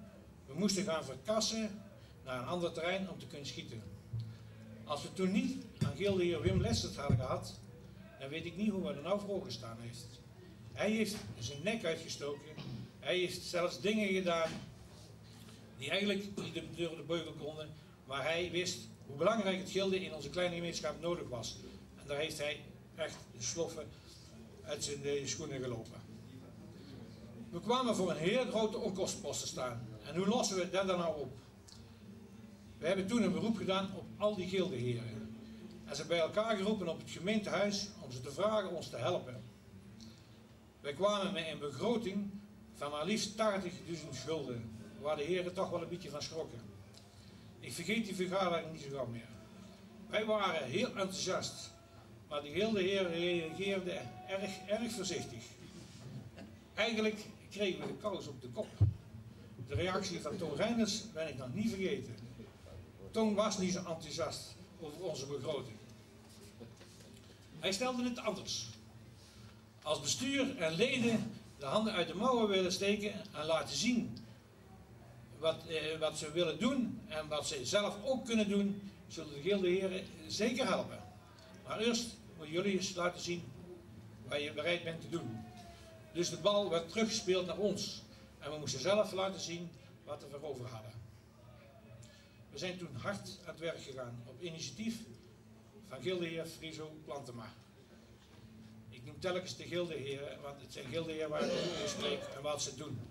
We moesten gaan verkassen naar een ander terrein om te kunnen schieten. Als we toen niet aan gildeheer Wim Lessert hadden gehad, dan weet ik niet hoe we er nou voor gestaan heeft. Hij heeft zijn nek uitgestoken. Hij heeft zelfs dingen gedaan die eigenlijk niet door de beugel konden. Maar hij wist hoe belangrijk het gilde in onze kleine gemeenschap nodig was. En daar heeft hij echt de sloffen uit zijn schoenen gelopen. We kwamen voor een heel grote onkostenpost te staan. En hoe lossen we dat dan nou op? We hebben toen een beroep gedaan op al die gildeheren. En ze bij elkaar geroepen op het gemeentehuis om ze te vragen ons te helpen. Wij kwamen met een begroting van maar liefst 80.000 gulden, waar de heren toch wel een beetje van schrokken. Ik vergeet die vergadering niet zo gauw meer. Wij waren heel enthousiast, maar de gildeheren reageerden erg voorzichtig. Eigenlijk kregen we de kous op de kop. De reactie van Toon Reinders ben ik nog niet vergeten. Toon was niet zo enthousiast over onze begroting. Hij stelde het anders. Als bestuur en leden de handen uit de mouwen willen steken en laten zien wat ze willen doen en wat ze zelf ook kunnen doen, zullen de gildeheren zeker helpen. Maar eerst moeten jullie eens laten zien wat je bereid bent te doen. Dus de bal werd teruggespeeld naar ons en we moesten zelf laten zien wat we erover hadden. We zijn toen hard aan het werk gegaan op initiatief van gildeheer Friso Plantema. Ik noem telkens de gildeheren, want het zijn gildeheren waar ik over spreek en wat ze doen.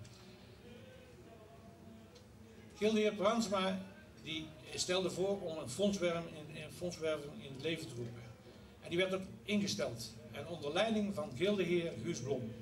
Gildeheer Plantema die stelde voor om een fondswerving in het leven te roepen. En die werd ook ingesteld en onder leiding van gildeheer Guus Blom.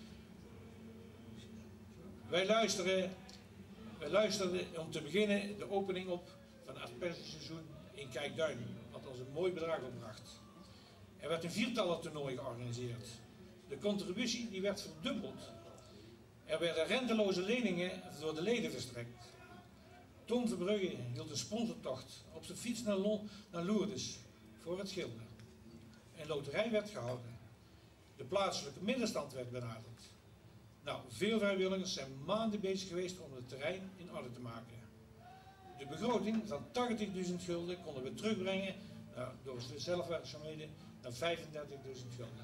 Wij luisterden om te beginnen de opening op van het aspergeseizoen in Kijkduin, wat ons een mooi bedrag opbracht. Er werd een viertallen toernooi georganiseerd. De contributie die werd verdubbeld. Er werden renteloze leningen door de leden verstrekt. Toon Verbrugge hield een sponsortocht op zijn fiets naar Lourdes voor het gilde. Een loterij werd gehouden. De plaatselijke middenstand werd benaderd. Nou, veel vrijwilligers zijn maanden bezig geweest om het terrein in orde te maken. De begroting van 80.000 gulden konden we terugbrengen door de zelfwerkzaamheden naar 35.000 gulden.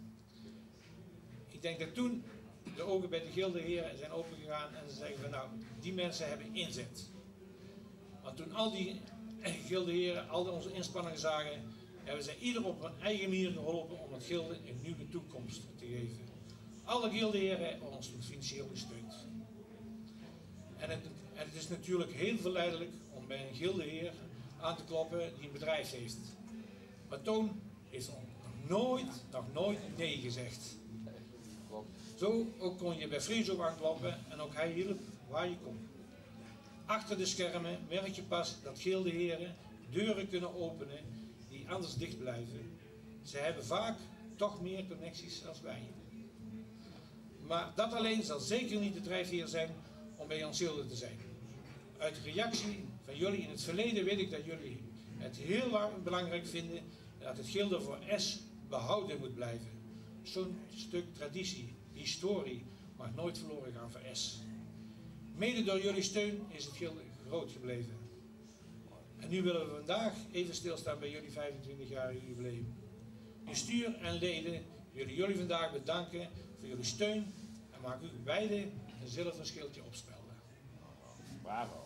Ik denk dat toen de ogen bij de gildeheren zijn opengegaan en ze zeggen van nou, die mensen hebben inzet. Want toen al die gildeheren, al onze inspanningen zagen, hebben zij ieder op hun eigen manier geholpen om het gilde een nieuwe toekomst te geven. Alle gildeheren hebben ons financieel gesteund. En het is natuurlijk heel verleidelijk om bij een gildeheer aan te kloppen die een bedrijf heeft. Maar Toon heeft nog nooit nee gezegd. Zo ook kon je bij Friso aankloppen en ook hij hielp waar je kon. Achter de schermen merk je pas dat gildeheren deuren kunnen openen die anders dicht blijven. Ze hebben vaak toch meer connecties dan wij. Maar dat alleen zal zeker niet de drijfveer zijn om bij ons gilde te zijn. Uit de reactie van jullie in het verleden weet ik dat jullie het heel belangrijk vinden dat het gilde voor S behouden moet blijven. Zo'n stuk traditie, historie mag nooit verloren gaan voor S. Mede door jullie steun is het gilde groot gebleven. En nu willen we vandaag even stilstaan bij jullie 25-jarige jubileum. Bestuur en leden willen jullie vandaag bedanken voor jullie steun en maak u beide een zilveren schildje opspelden. Bravo.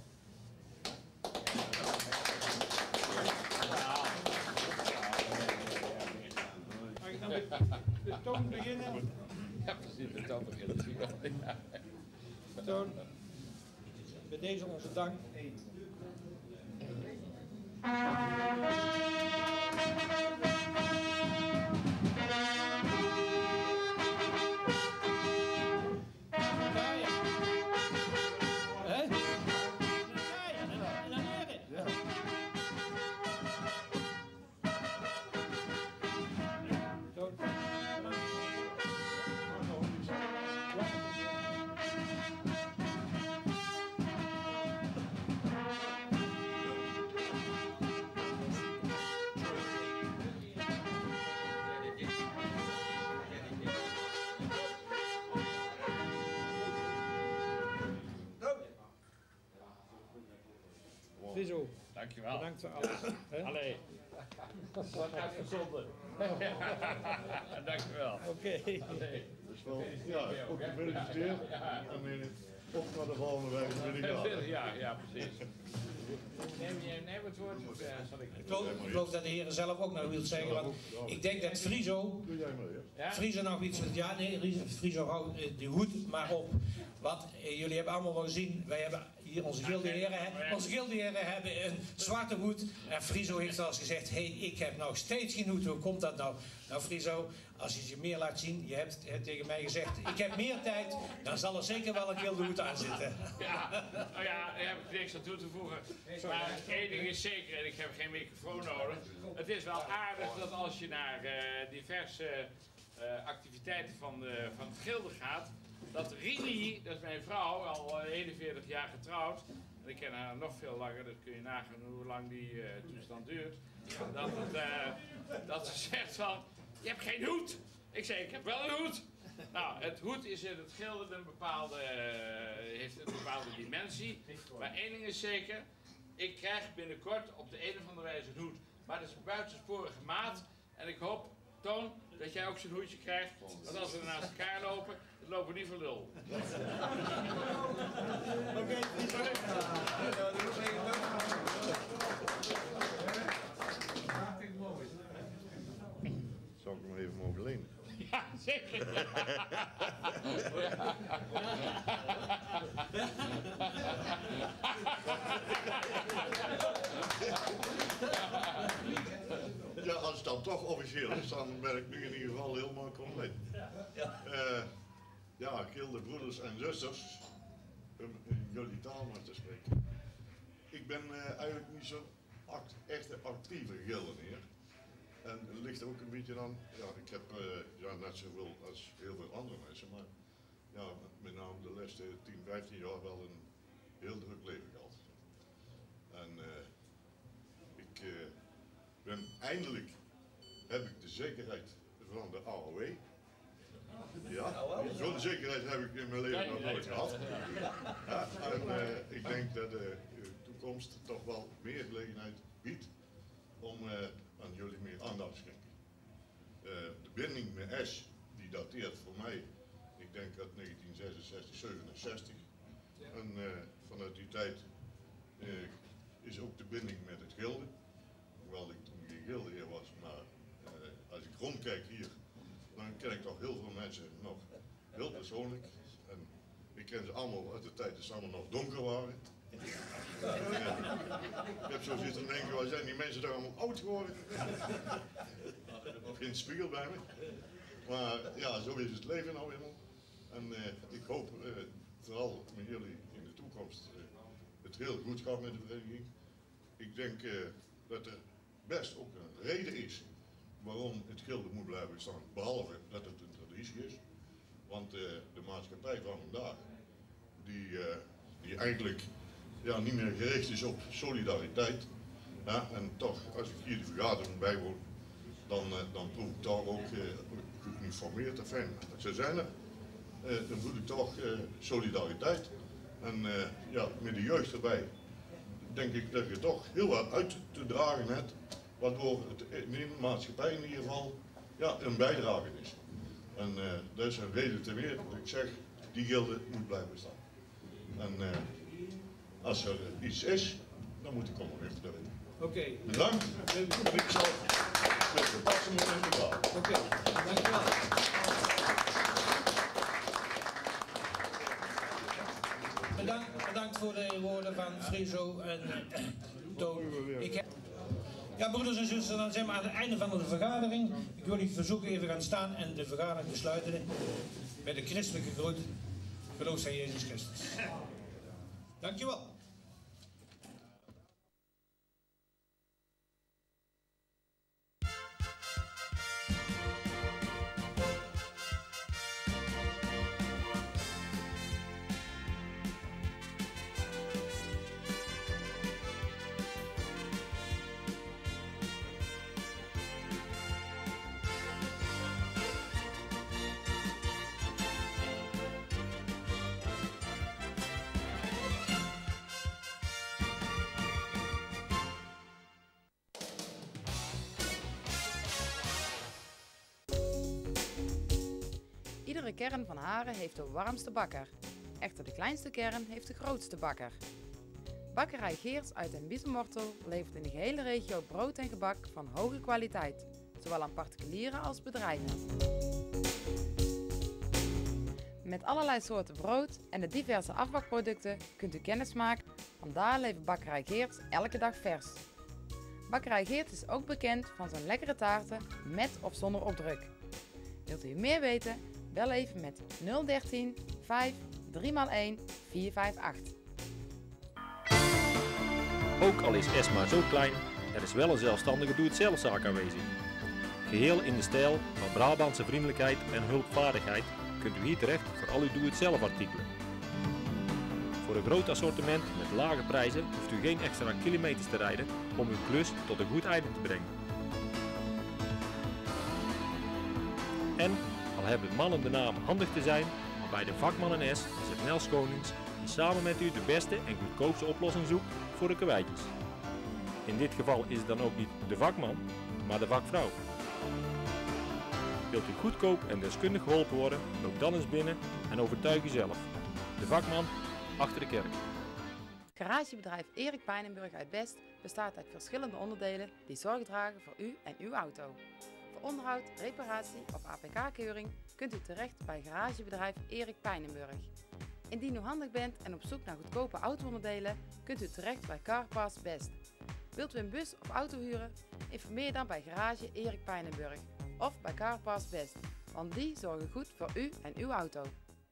Mag ik dan de toon beginnen? Ja, precies, de toon beginnen. Toon, bij deze onze dank. Friso. Dankjewel. Bedankt voor alles. Allee. Wordt uitgezonden. Dankjewel. Oké. Dus wel, ja, ook gefeliciteerd. En op naar de volgende week. Ja, precies. Neem het woord. Ik geloof dat de heren zelf ook nog wil zeggen, want ik denk dat Friso nog iets met, ja nee, Friso houdt de hoed maar op. Want jullie hebben allemaal wel gezien, wij hebben hier onze gildeheren hebben een zwarte hoed en Friso heeft al eens gezegd, hey, ik heb nog steeds geen hoed, hoe komt dat nou? Nou Friso, als je je meer laat zien, je hebt tegen mij gezegd, ik heb meer tijd, dan zal er zeker wel een gildehoed aan zitten. Ja, nou ja, daar heb ik niks aan toe te voegen. Maar één ding is zeker, en ik heb geen microfoon nodig, het is wel aardig dat als je naar diverse activiteiten van het gilde gaat, dat Rini, dat is mijn vrouw, al 41 jaar getrouwd, en ik ken haar nog veel langer, dus kun je nagaan hoe lang die toestand duurt, dat ze zegt van, je hebt geen hoed. Ik zeg, ik heb wel een hoed. Nou, het hoed is in het gilde heeft een bepaalde dimensie, maar één ding is zeker, ik krijg binnenkort op de een of andere wijze een hoed, maar dat is een buitensporige maat en ik hoop, Toon, dat jij ook zo'n hoedje krijgt, want als we naast elkaar lopen, dan lopen we niet voor lul. Oké, Zal ik hem even mogen lenen? Ja, zeker. Ja, als het dan toch officieel is, dan ben ik nu in ieder geval helemaal compleet. Ja, gilde broeders en zusters, in jullie taal maar te spreken. Ik ben eigenlijk niet zo'n echte actieve gildeneer. En het ligt ook een beetje aan, ja, ik heb net zoveel als heel veel andere mensen, maar ja, met name de laatste 10, 15 jaar wel een heel druk leven gehad. En ik ben eindelijk, heb ik de zekerheid van de AOW. Ja, zo'n zekerheid heb ik in mijn leven nog nooit gehad. Ja, en ik denk dat de toekomst toch wel meer gelegenheid biedt om aan jullie meer aandacht te schenken. De binding met S, die dateert voor mij, ik denk uit 1966, 67. En vanuit die tijd is ook de binding met het gilde. Hoewel ik toen geen gildeheer was, maar als ik rondkijk hier, dan ken ik toch heel veel mensen nog heel persoonlijk. En ik ken ze allemaal uit de tijd dat ze allemaal nog donker waren. Ik heb zo zitten denken, waar zijn die mensen toch allemaal oud geworden? Nog geen spiegel bij me. Maar ja, zo is het leven nou helemaal. En ik hoop vooral met jullie in de toekomst het heel goed gaat met de vereniging. Ik denk dat er best ook een reden is waarom het gilde moet blijven bestaan, behalve dat het een traditie is. Want de maatschappij van vandaag, die eigenlijk ja, niet meer gericht is op solidariteit, ja, en toch, als ik hier de vergadering bijwoon, dan proef ik toch ook geuniformeerd, fijn, ze zijn er, dan voel ik toch solidariteit. En ja, met de jeugd erbij, denk ik dat je toch heel wat uit te dragen hebt, waardoor het in de maatschappij in ieder geval ja, een bijdrage is. En dat is een reden te meer dat ik zeg, die gilde moet blijven staan. En als er iets is, dan moet ik komen even erin. Oké. Bedankt. Ik zal met de passen moeten betalen. Oké, dankjewel. Bedankt voor de woorden van Friso en Toon. Ja, broeders en zusters, dan zijn we aan het einde van de vergadering. Ik wil jullie verzoeken even gaan staan en de vergadering te sluiten met de christelijke groet. Geloof in Jezus Christus. Dankjewel. kern van Haren heeft de warmste bakker. Echter de kleinste kern heeft de grootste bakker. Bakkerij Geerts uit Den Biezenmortel levert in de gehele regio brood en gebak van hoge kwaliteit, zowel aan particulieren als bedrijven. Met allerlei soorten brood en de diverse afbakproducten kunt u kennis maken, want daar levert Bakkerij Geerts elke dag vers. Bakkerij Geerts is ook bekend van zijn lekkere taarten met of zonder opdruk. Wilt u meer weten? Bel even met 013 5 3x1 458. Ook al is Esma zo klein, er is wel een zelfstandige doe-het-zelfzaak aanwezig. Geheel in de stijl van Brabantse vriendelijkheid en hulpvaardigheid kunt u hier terecht voor al uw doe-het-zelf artikelen. Voor een groot assortiment met lage prijzen hoeft u geen extra kilometers te rijden om uw klus tot een goed einde te brengen. En, al hebben mannen de naam handig te zijn, maar bij de vakman en S is het Nels Konings die samen met u de beste en goedkoopste oplossing zoekt voor de karweitjes. In dit geval is het dan ook niet de vakman, maar de vakvrouw. Wilt u goedkoop en deskundig geholpen worden, loop dan eens binnen en overtuig uzelf. De vakman achter de kerk. Garagebedrijf Erik Pijnenburg uit Best bestaat uit verschillende onderdelen die zorg dragen voor u en uw auto. Voor onderhoud, reparatie of APK-keuring kunt u terecht bij Garagebedrijf Erik Pijnenburg. Indien u handig bent en op zoek naar goedkope auto-onderdelen, kunt u terecht bij Carpass Best. Wilt u een bus of auto huren? Informeer dan bij Garage Erik Pijnenburg of bij Carpass Best, want die zorgen goed voor u en uw auto.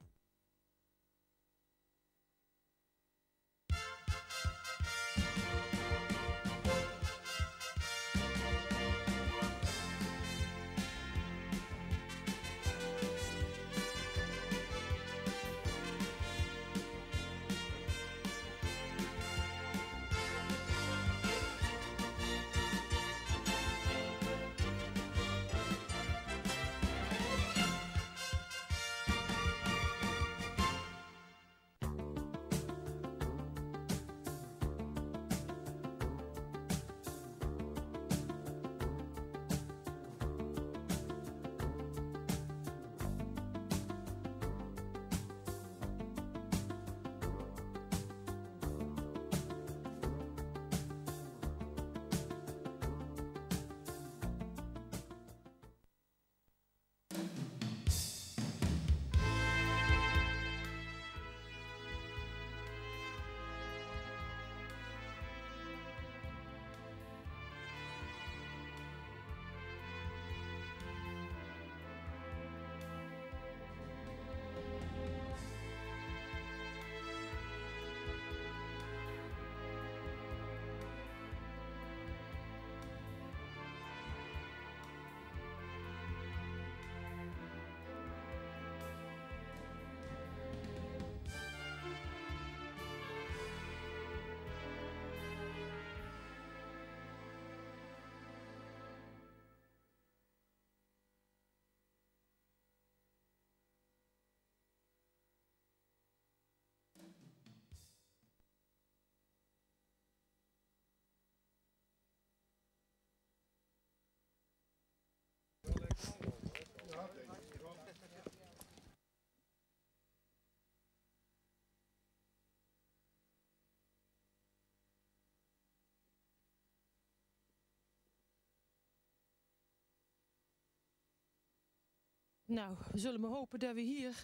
Nou, we zullen maar hopen dat we hier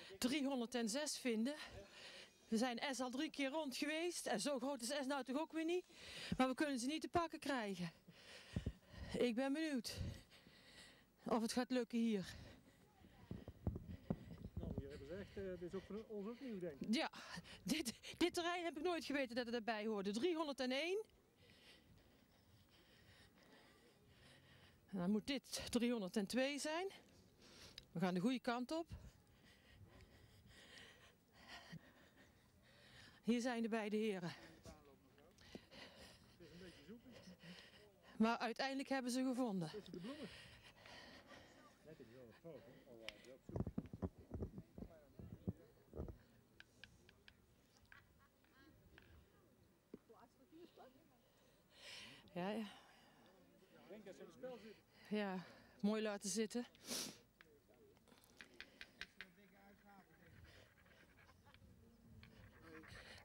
306 vinden. We zijn S al 3 keer rond geweest en zo groot is S nou toch ook weer niet. Maar we kunnen ze niet te pakken krijgen. Ik ben benieuwd of het gaat lukken hier. Nou, hier hebben ze echt, dit is ook voor ons ook nieuw, denk ik. Ja, dit terrein heb ik nooit geweten dat het erbij hoorde. 301. En dan moet dit 302 zijn. We gaan de goede kant op. Hier zijn de beide heren. Maar uiteindelijk hebben ze gevonden. Ja, ja. Ja, mooi laten zitten.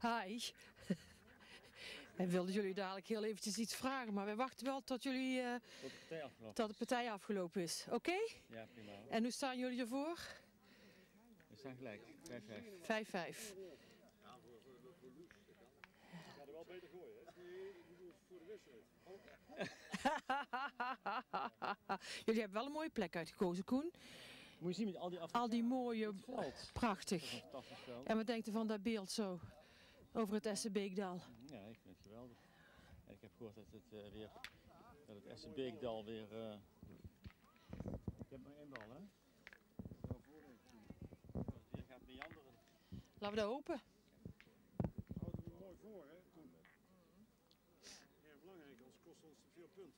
Hi. Wij wilden jullie dadelijk heel eventjes iets vragen, maar wij wachten wel tot jullie tot de partij afgelopen is. Oké? Ja, prima. En hoe staan jullie ervoor? We staan gelijk. 5-5. 5-5. Ja, er wel beter gooien, hè? Voor de wedstrijd. Jullie hebben wel een mooie plek uitgekozen, Koen. Moet je zien met al die mooie, prachtig. Fantastisch veld. En wat denkt u van dat beeld zo, over het Essenbeekdal? Ja, ik vind het geweldig. En ik heb gehoord dat het Essenbeekdal weer... Je hebt maar 1 bal, hè? Je gaat meanderen. Laten we dat hopen. Houden we mooi voor, hè? Koen. Heel belangrijk, anders kost ons te veel punten.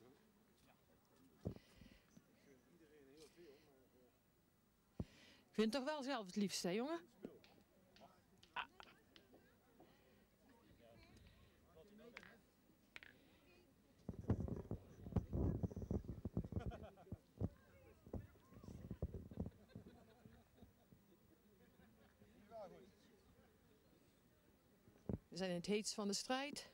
Iedereen heel veel, maar... Ik vind het toch wel zelf het liefst, hè, jongen? We zijn in het heetst van de strijd.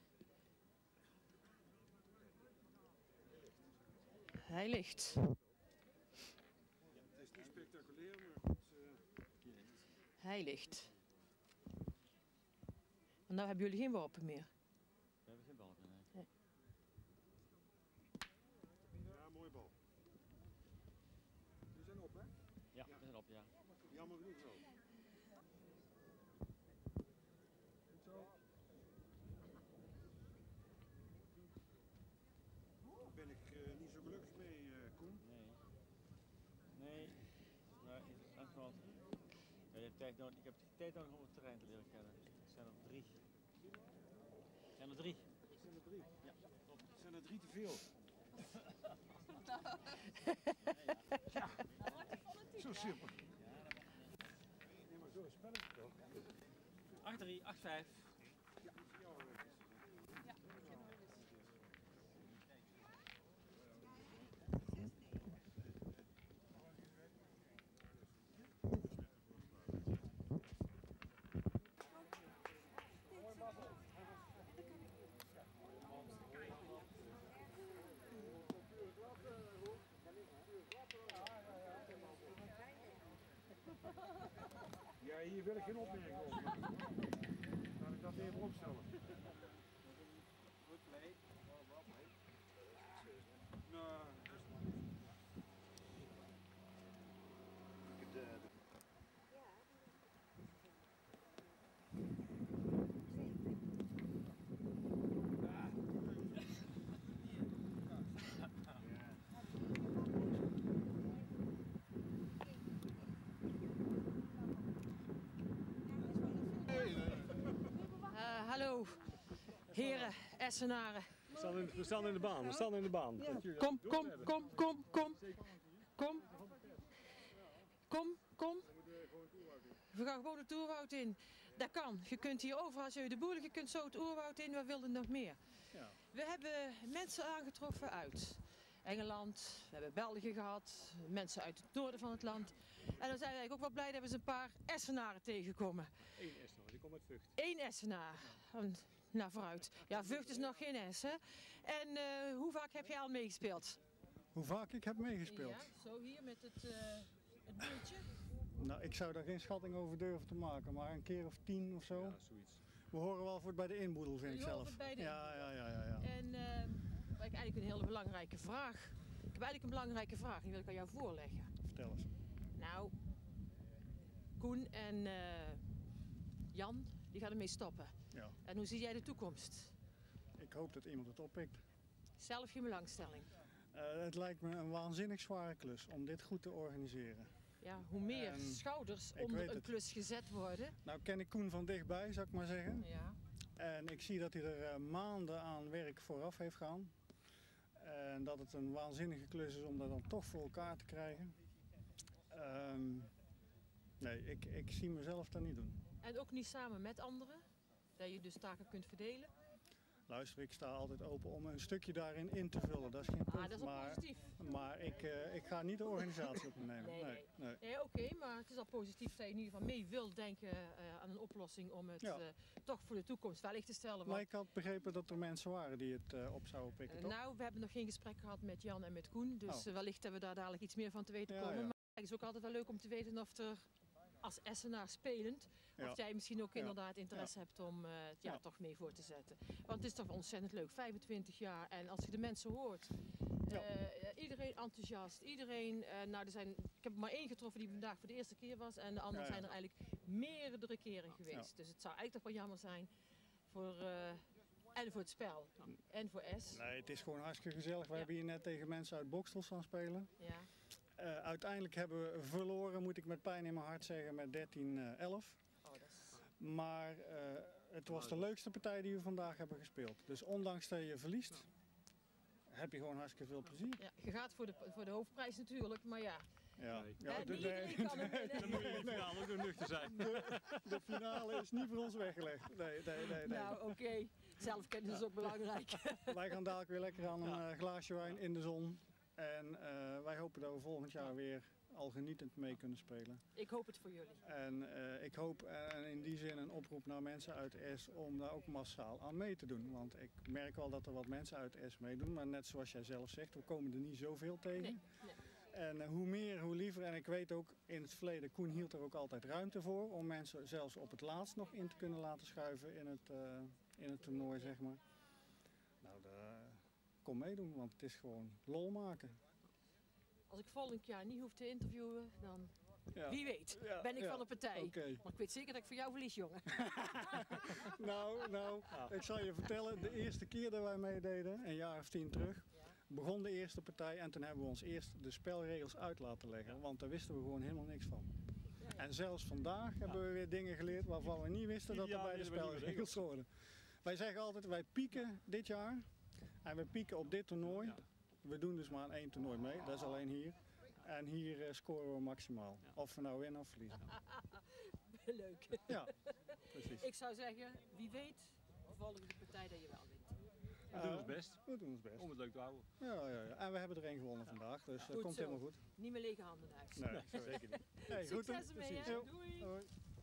Hij ligt. Het is niet spectaculair, maar goed. Hij ligt. En nou hebben jullie geen wapen meer. We hebben geen bal meer, nee. Ja, mooie bal. We zijn op, hè? Ja, we zijn op, ja. Jammer genoeg zo. Goed zo. Daar ben ik niet zo gelukkig mee, Koen. Nee. Maar Antwoord. Ja, je hebt tijd nodig, ik heb tijd nodig om het terrein te leren kennen. Er zijn er 3. Zijn er 3? Zijn er 3? Ja, klopt. Zijn er 3 te veel? Ja. Zo simpel. Nee, maar zo is het spelletje toch? 8-3, 8-5. Ja, ja, hier wil ik geen opmerking over maken. Laat ik dat even opstellen. Goed play. Nou, Hallo, heren, Essenaren. We staan in de baan, we staan in de baan. Ja. Kom. We gaan gewoon het oerwoud in. Dat kan. Je kunt hier overal als je de boel, je kunt zo het oerwoud in. We wilden nog meer. Ja. We hebben mensen aangetroffen uit Engeland, we hebben België gehad, mensen uit het noorden van het land. En dan zijn we eigenlijk ook wel blij dat we eens een paar Essenaren tegenkomen. 1 Essenaar, die komt uit Vught. 1 Essenaar. Nou, vooruit. Ja, Vught is nog geen S, hè. En hoe vaak heb jij al meegespeeld? Hoe vaak ik heb meegespeeld? Ja, zo hier met het boeltje. Nou, ik zou daar geen schatting over durven te maken, maar een keer of 10 of zo. Ja, zoiets. We horen wel voor het bij de inboedel, vind ik zelf. Bij de ja. En eigenlijk een hele belangrijke vraag. Ik heb eigenlijk een belangrijke vraag, die wil ik aan jou voorleggen. Vertel eens. Nou, Koen en Jan, die gaan ermee stoppen. Ja. En hoe zie jij de toekomst? Ik hoop dat iemand het oppikt. Zelf geen belangstelling. Het lijkt me een waanzinnig zware klus om dit goed te organiseren. Ja, hoe meer schouders onder een klus gezet worden. Nou ken ik Koen van dichtbij, zou ik maar zeggen. Ja. En ik zie dat hij er maanden aan werk vooraf heeft gehad. En dat het een waanzinnige klus is om dat dan toch voor elkaar te krijgen. Nee, ik zie mezelf dat niet doen. En ook niet samen met anderen? Dat je dus taken kunt verdelen? Luister, ik sta altijd open om een stukje daarin in te vullen. Dat is geen punt. Dat is al positief. Maar ik ga niet de organisatie op me nemen. Nee, oké, maar het is al positief dat je in ieder geval mee wilt denken aan een oplossing om het toch voor de toekomst veilig te stellen. Maar ik had begrepen dat er mensen waren die het op zouden pikken, toch? Nou, we hebben nog geen gesprek gehad met Jan en met Koen, dus wellicht hebben we daar dadelijk iets meer van te weten komen. Maar het is ook altijd wel leuk om te weten of er als Essenaar spelend, of jij misschien ook inderdaad interesse hebt om het toch mee voor te zetten. Want het is toch ontzettend leuk, 25 jaar en als je de mensen hoort, iedereen enthousiast, iedereen, ik heb er maar één getroffen die vandaag voor de eerste keer was en de anderen zijn er eigenlijk meerdere keren geweest. Dus het zou eigenlijk toch wel jammer zijn voor het spel en voor S. Nee, het is gewoon hartstikke gezellig. We hebben hier net tegen mensen uit Bokstel staan spelen. Ja. Uiteindelijk hebben we verloren, moet ik met pijn in mijn hart zeggen, met 13-11. Maar het was de leukste partij die we vandaag hebben gespeeld. Dus ondanks dat je verliest, heb je gewoon hartstikke veel plezier. Ja, je gaat voor de hoofdprijs natuurlijk, maar ja. De finale ook nog nuchter zijn. De finale is niet voor ons weggelegd. Nee. Nou, oké. Zelfkennis is ook belangrijk. Wij gaan dadelijk weer lekker aan een glaasje wijn in de zon. En wij hopen dat we volgend jaar weer al genietend mee kunnen spelen. Ik hoop het voor jullie. En ik hoop in die zin een oproep naar mensen uit S om daar ook massaal aan mee te doen. Want ik merk wel dat er wat mensen uit S meedoen. Maar net zoals jij zelf zegt, we komen er niet zoveel tegen. Nee. En hoe meer, hoe liever. En ik weet ook, in het verleden, Koen hield er ook altijd ruimte voor. Om mensen zelfs op het laatst nog in te kunnen laten schuiven in het toernooi, zeg maar. Nou, kom meedoen, want het is gewoon lol maken. Als ik volgend jaar niet hoef te interviewen, dan wie weet ben ik van de partij. Okay. Maar ik weet zeker dat ik voor jou verlies, jongen. Nou, ik zal je vertellen, de eerste keer dat wij meededen, een jaar of 10 terug, begon de eerste partij en toen hebben we ons eerst de spelregels uit laten leggen, want daar wisten we gewoon helemaal niks van. En zelfs vandaag hebben we weer dingen geleerd waarvan we niet wisten dat er bij de spelregels hoorden. Wij zeggen altijd, wij pieken dit jaar en we pieken op dit toernooi. We doen dus maar aan 1 toernooi mee, dat is alleen hier. En hier scoren we maximaal. Of we nou winnen of verliezen. Leuk. Ja, precies. Ik zou zeggen, wie weet, de volgende partij dat je wel wint. We doen ons best. We doen ons best. Om het leuk te houden. Ja. En we hebben er 1 gewonnen vandaag, dus dat komt helemaal goed. Niet meer lege handen naar huis. Nee, zeker niet. Hey, succes ermee, hè? Doei. Hoi.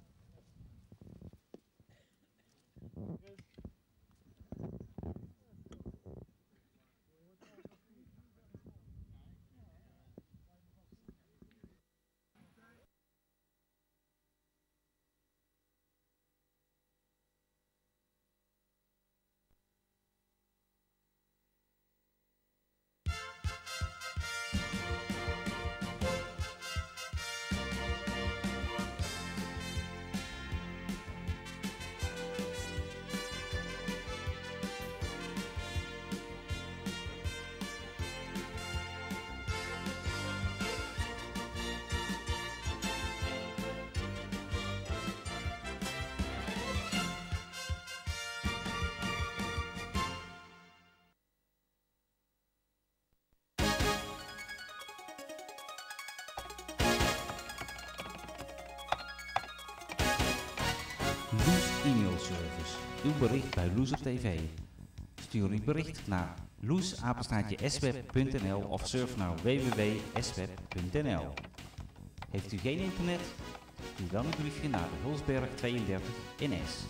Loes e-mail service. Uw bericht bij Loes op TV. Stuur uw bericht naar loes@sweb.nl of surf naar www.sweb.nl. Heeft u geen internet? Stuur dan een briefje naar de Hulsberg 32 in S.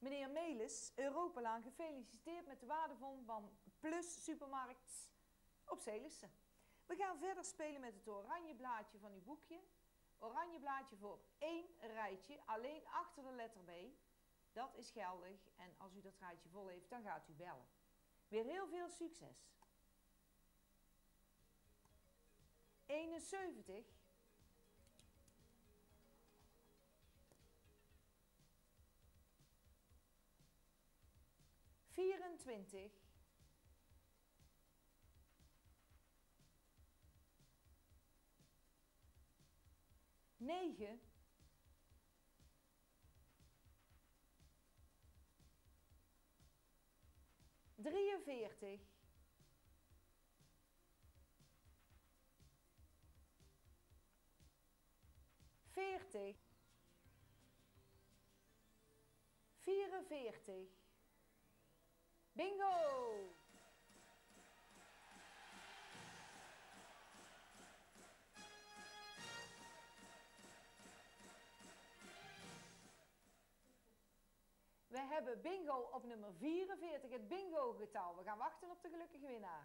Meneer Melis, Europalaan, gefeliciteerd met de waardebon van Plus Supermarkt op Seelissen. We gaan verder spelen met het oranje blaadje van uw boekje. Oranje blaadje voor 1 rijtje, alleen achter de letter B. Dat is geldig en als u dat rijtje vol heeft, dan gaat u bellen. Weer heel veel succes. 71. 24. 9. 43. 40. 44. Bingo! We hebben bingo op nummer 44, het bingo-getal. We gaan wachten op de gelukkige winnaar.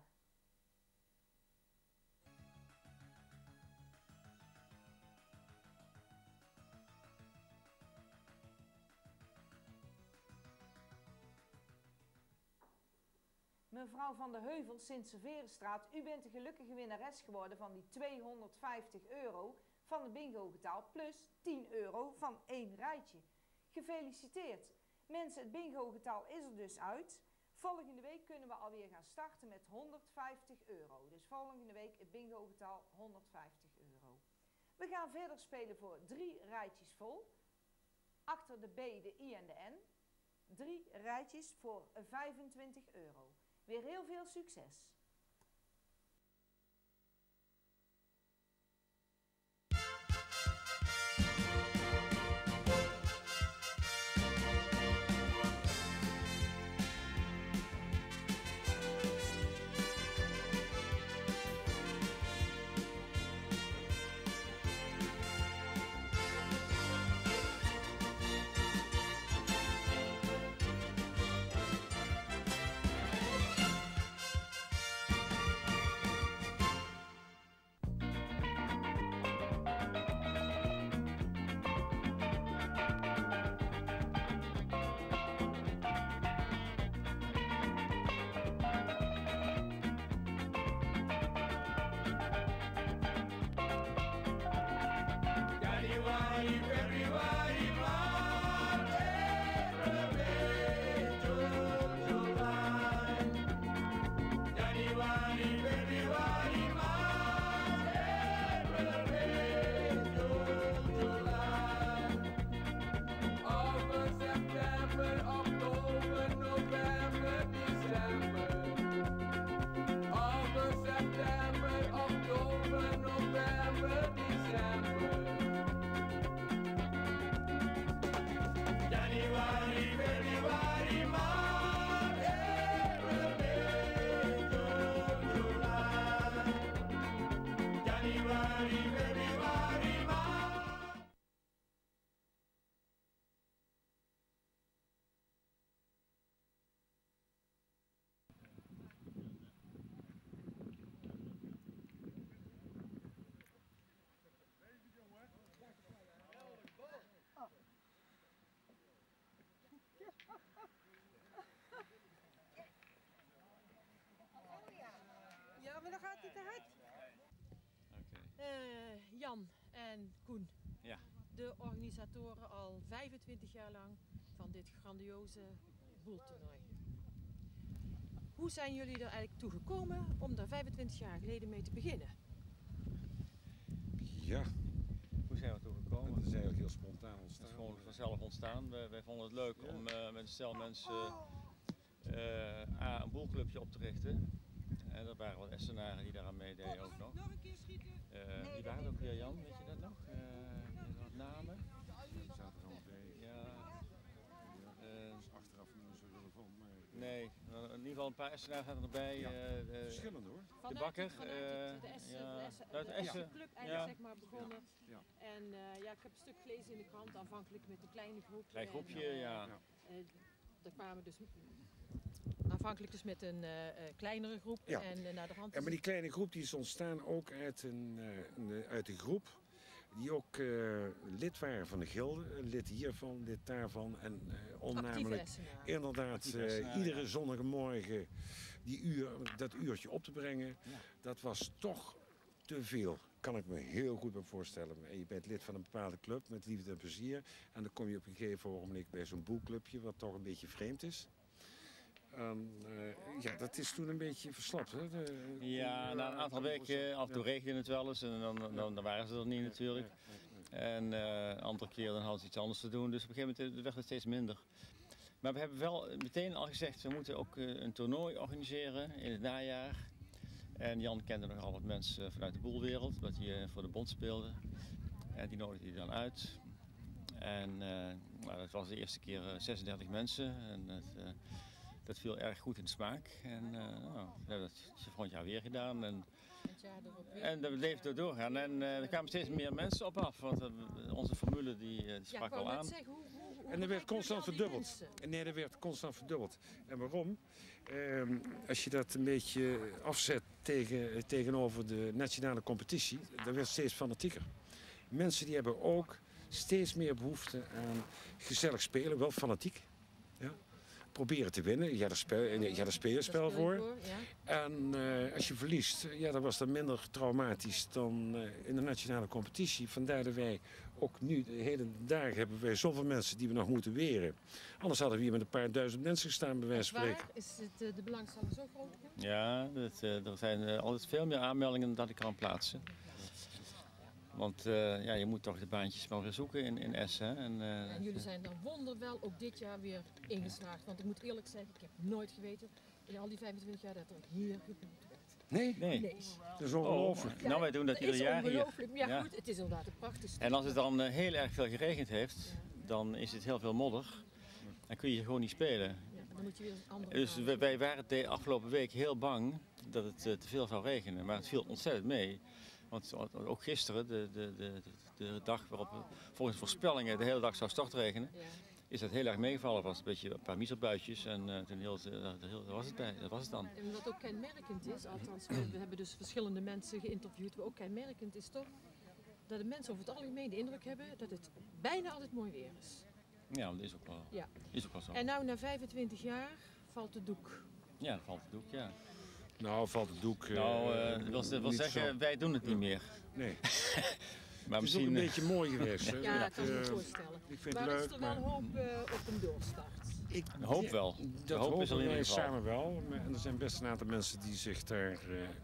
Mevrouw van de Heuvel, Sint-Severenstraat, u bent de gelukkige winnares geworden van die 250 euro van het bingo-getal plus 10 euro van 1 rijtje. Gefeliciteerd! Mensen, het bingo-getal is er dus uit. Volgende week kunnen we alweer gaan starten met 150 euro. Dus volgende week het bingo-getal 150 euro. We gaan verder spelen voor 3 rijtjes vol. Achter de B, de I en de N. 3 rijtjes voor 25 euro. Weer heel veel succes! Ja, maar dan gaat het te hard. Jan en Koen, Ja. de organisatoren al 25 jaar lang van dit grandioze boeltoernooi. Hoe zijn jullie er eigenlijk toe gekomen om daar 25 jaar geleden mee te beginnen? Ja. Hoe zijn we toe gekomen? Het is eigenlijk heel spontaan ontstaan. Het is gewoon vanzelf ontstaan. Wij vonden het leuk om met een stel mensen een boelclubje op te richten. En er waren wat Essenaren die daaraan meededen ook nog. Nog een keer schieten? Die waren ook weer, Jan, weet je dat nog? Wat namen? Die zaten er allemaal bij. Ja. Dus achteraf niet zo relevant. Maar, nee, in ieder geval een paar Essenaren zaten erbij. Ja, verschillende hoor. De Bakker. Vanuit de Essenclub eigenlijk zeg maar begonnen. Ja. En ja, ik heb een stuk gelezen in de krant, aanvankelijk met een kleine groep. Klein groepje, en, ja. daar kwamen we dus aanvankelijk dus met een kleinere groep. Ja. En naar de hand. Ja, maar die kleine groep die is ontstaan ook uit een groep die ook lid waren van de gilde. Lid hiervan, lid daarvan. En om namelijk inderdaad iedere zondagmorgen dat uurtje op te brengen. Ja. Dat was toch te veel. Kan ik me heel goed voorstellen. En je bent lid van een bepaalde club met liefde en plezier. En dan kom je op een gegeven ogenblik bij zo'n boekclubje wat toch een beetje vreemd is. Ja, dat is toen een beetje verslapt, hè? Ja, na een aantal weken, af en toe regende het wel eens en dan waren ze er niet natuurlijk. En een andere keer dan hadden ze iets anders te doen, dus op een gegeven moment werd het steeds minder. Maar we hebben wel meteen al gezegd, we moeten ook een toernooi organiseren in het najaar. En Jan kende nogal wat mensen vanuit de boelwereld, wat hij voor de bond speelde. En die nodigde hij dan uit. En nou, dat was de eerste keer 36 mensen. En dat viel erg goed in de smaak. En nou, we hebben dat volgend jaar weer gedaan. En dat bleef doorgaan. En er kwamen steeds meer mensen op af. Want onze formule die sprak al aan. En er werd constant verdubbeld. Nee, er werd constant verdubbeld. En waarom? Als je dat een beetje afzet tegenover de nationale competitie, dan werd steeds fanatieker. Mensen die hebben ook steeds meer behoefte aan gezellig spelen, wel fanatiek. Ja. Proberen te winnen, ja, daar speel je spel voor. Ja. En als je verliest, ja, dan was dat minder traumatisch dan in de nationale competitie. Vandaar dat wij ook nu, de hele dagen, hebben wij zoveel mensen die we nog moeten weren. Anders hadden we hier met een paar duizend mensen gestaan, bij wijze van spreken. Is het, de belangstelling zo groot? Ja, er zijn altijd veel meer aanmeldingen dan ik kan plaatsen. Want ja, je moet toch de baantjes wel weer zoeken in Essen. En jullie zijn dan wonderwel ook dit jaar weer ingeslaagd. Want ik moet eerlijk zeggen, ik heb nooit geweten in al die 25 jaar dat er hier geboekt werd. Nee? Dat is ongelooflijk. Nou, wij doen dat ieder jaar hier. Ongelooflijk, maar ja, goed, het is inderdaad een prachtig stuk. En als het dan heel erg veel geregend heeft, dan is het heel veel modder. Dan kun je gewoon niet spelen. Ja, dan moet je weer een andere dus wij waren de afgelopen week heel bang dat het te veel zou regenen. Maar het viel ontzettend mee. Want ook gisteren, de dag waarop volgens voorspellingen de hele dag zou stortregenen, is dat heel erg meegevallen. Het was een paar miezelbuitjes en dat was het dan. En wat ook kenmerkend is, althans we hebben dus verschillende mensen geïnterviewd, wat ook kenmerkend is toch, dat de mensen over het algemeen de indruk hebben dat het bijna altijd mooi weer is. Ja, dat is ook wel, is ook wel zo. En nou na 25 jaar valt de doek. Ja, valt de doek, ja. Nou, valt het doek. Dat wil zeggen, zo. Wij doen het niet meer. Nee. Maar het is ook een beetje mooi geweest. Hè? Ja, dat kan ik me voorstellen. Ik vind maar het leuk, is er wel hoop op een doorstart? Ik hoop wel. Dat hopen wij samen wel. En er zijn best een aantal mensen die zich daar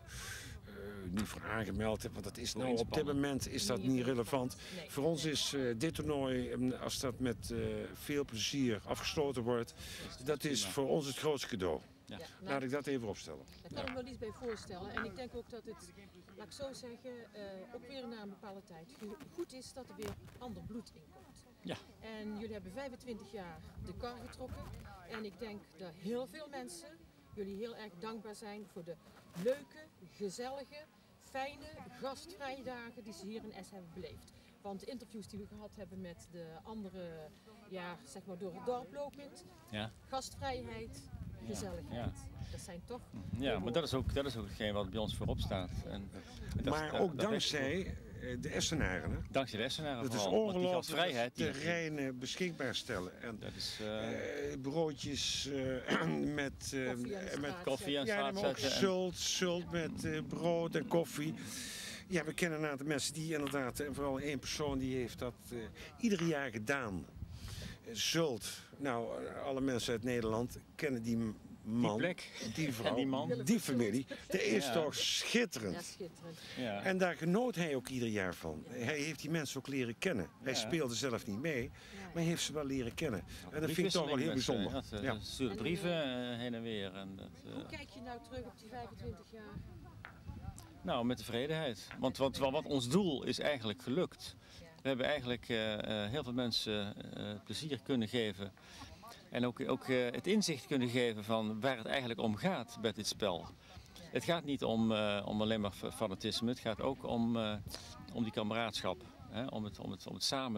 niet voor aangemeld hebben. Want dat is nou, op dit moment is dat niet relevant. Nee. Voor ons is dit toernooi, als dat met veel plezier afgesloten wordt, dat is voor ons het grootste cadeau. Ja. Laat ik dat even opstellen. Daar kan ik me wel iets bij voorstellen. En ik denk ook dat het, laat ik zo zeggen, ook weer na een bepaalde tijd goed is dat er weer ander bloed in komt. Ja. En jullie hebben 25 jaar de kar getrokken. En ik denk dat heel veel mensen jullie heel erg dankbaar zijn voor de leuke, gezellige, fijne, gastvrije dagen die ze hier in Essen hebben beleefd. Want de interviews die we gehad hebben met de andere, ja, zeg maar door het dorp lopend, gastvrijheid, gezelligheid. Dat zijn toch... Ja, maar dat is ook hetgeen wat bij ons voorop staat. En maar ook dankzij de Essenaren. Hè? Dankzij de Essenaren. Dat is ongelooflijk terreinen beschikbaar stellen. En dat is, broodjes met koffie en ja, maar ook zult met brood en koffie. Ja, we kennen een aantal mensen die inderdaad, en vooral één persoon die heeft dat ieder jaar gedaan. Zult. Nou, alle mensen uit Nederland kennen die man, die plek, die vrouw, die man, die familie. Dat is toch schitterend. Ja, schitterend. Ja. En daar genoot hij ook ieder jaar van. Hij heeft die mensen ook leren kennen. Hij speelde zelf niet mee, maar hij heeft ze wel leren kennen. En dat vind ik toch wel heel bijzonder. Ja. Stuurde brieven heen en weer. En hoe kijk je nou terug op die 25 jaar? Nou, met tevredenheid. Want wat ons doel is eigenlijk gelukt. We hebben eigenlijk heel veel mensen plezier kunnen geven. En ook het inzicht kunnen geven van waar het eigenlijk om gaat bij dit spel. Het gaat niet om alleen maar fanatisme. Het gaat ook om die kameraadschap. Hè? Om het samen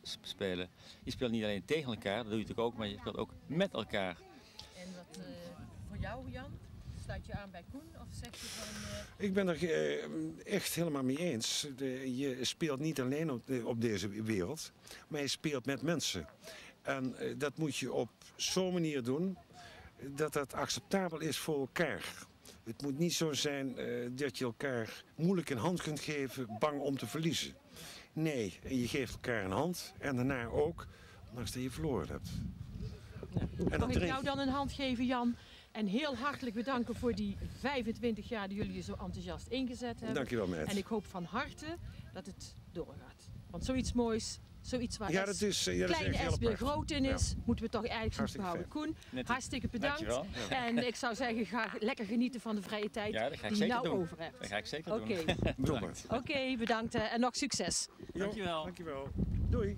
spelen. Je speelt niet alleen tegen elkaar, dat doe je natuurlijk ook, maar je speelt ook met elkaar. En wat voor jou, Jan? Sluit je aan bij Koen of zeg je van... Ik ben er echt helemaal mee eens. Je speelt niet alleen op deze wereld, maar je speelt met mensen. En dat moet je op zo'n manier doen dat dat acceptabel is voor elkaar. Het moet niet zo zijn dat je elkaar moeilijk een hand kunt geven, bang om te verliezen. Nee, je geeft elkaar een hand en daarna ook, ondanks dat je verloren hebt. En mag ik jou dan een hand geven, Jan? En heel hartelijk bedanken voor die 25 jaar die jullie zo enthousiast ingezet hebben. Dankjewel, meid. En ik hoop van harte dat het doorgaat. Want zoiets moois, zoiets waar ja, dat is kleine S weer groot in is, moeten we toch eigenlijk goed behouden. Koen, hartstikke bedankt. Dankjewel. En ik zou zeggen, ga lekker genieten van de vrije tijd die je nou over hebt. Dat ga ik zeker doen. Bedankt. Oké, bedankt en nog succes. Dankjewel. Dankjewel. Doei.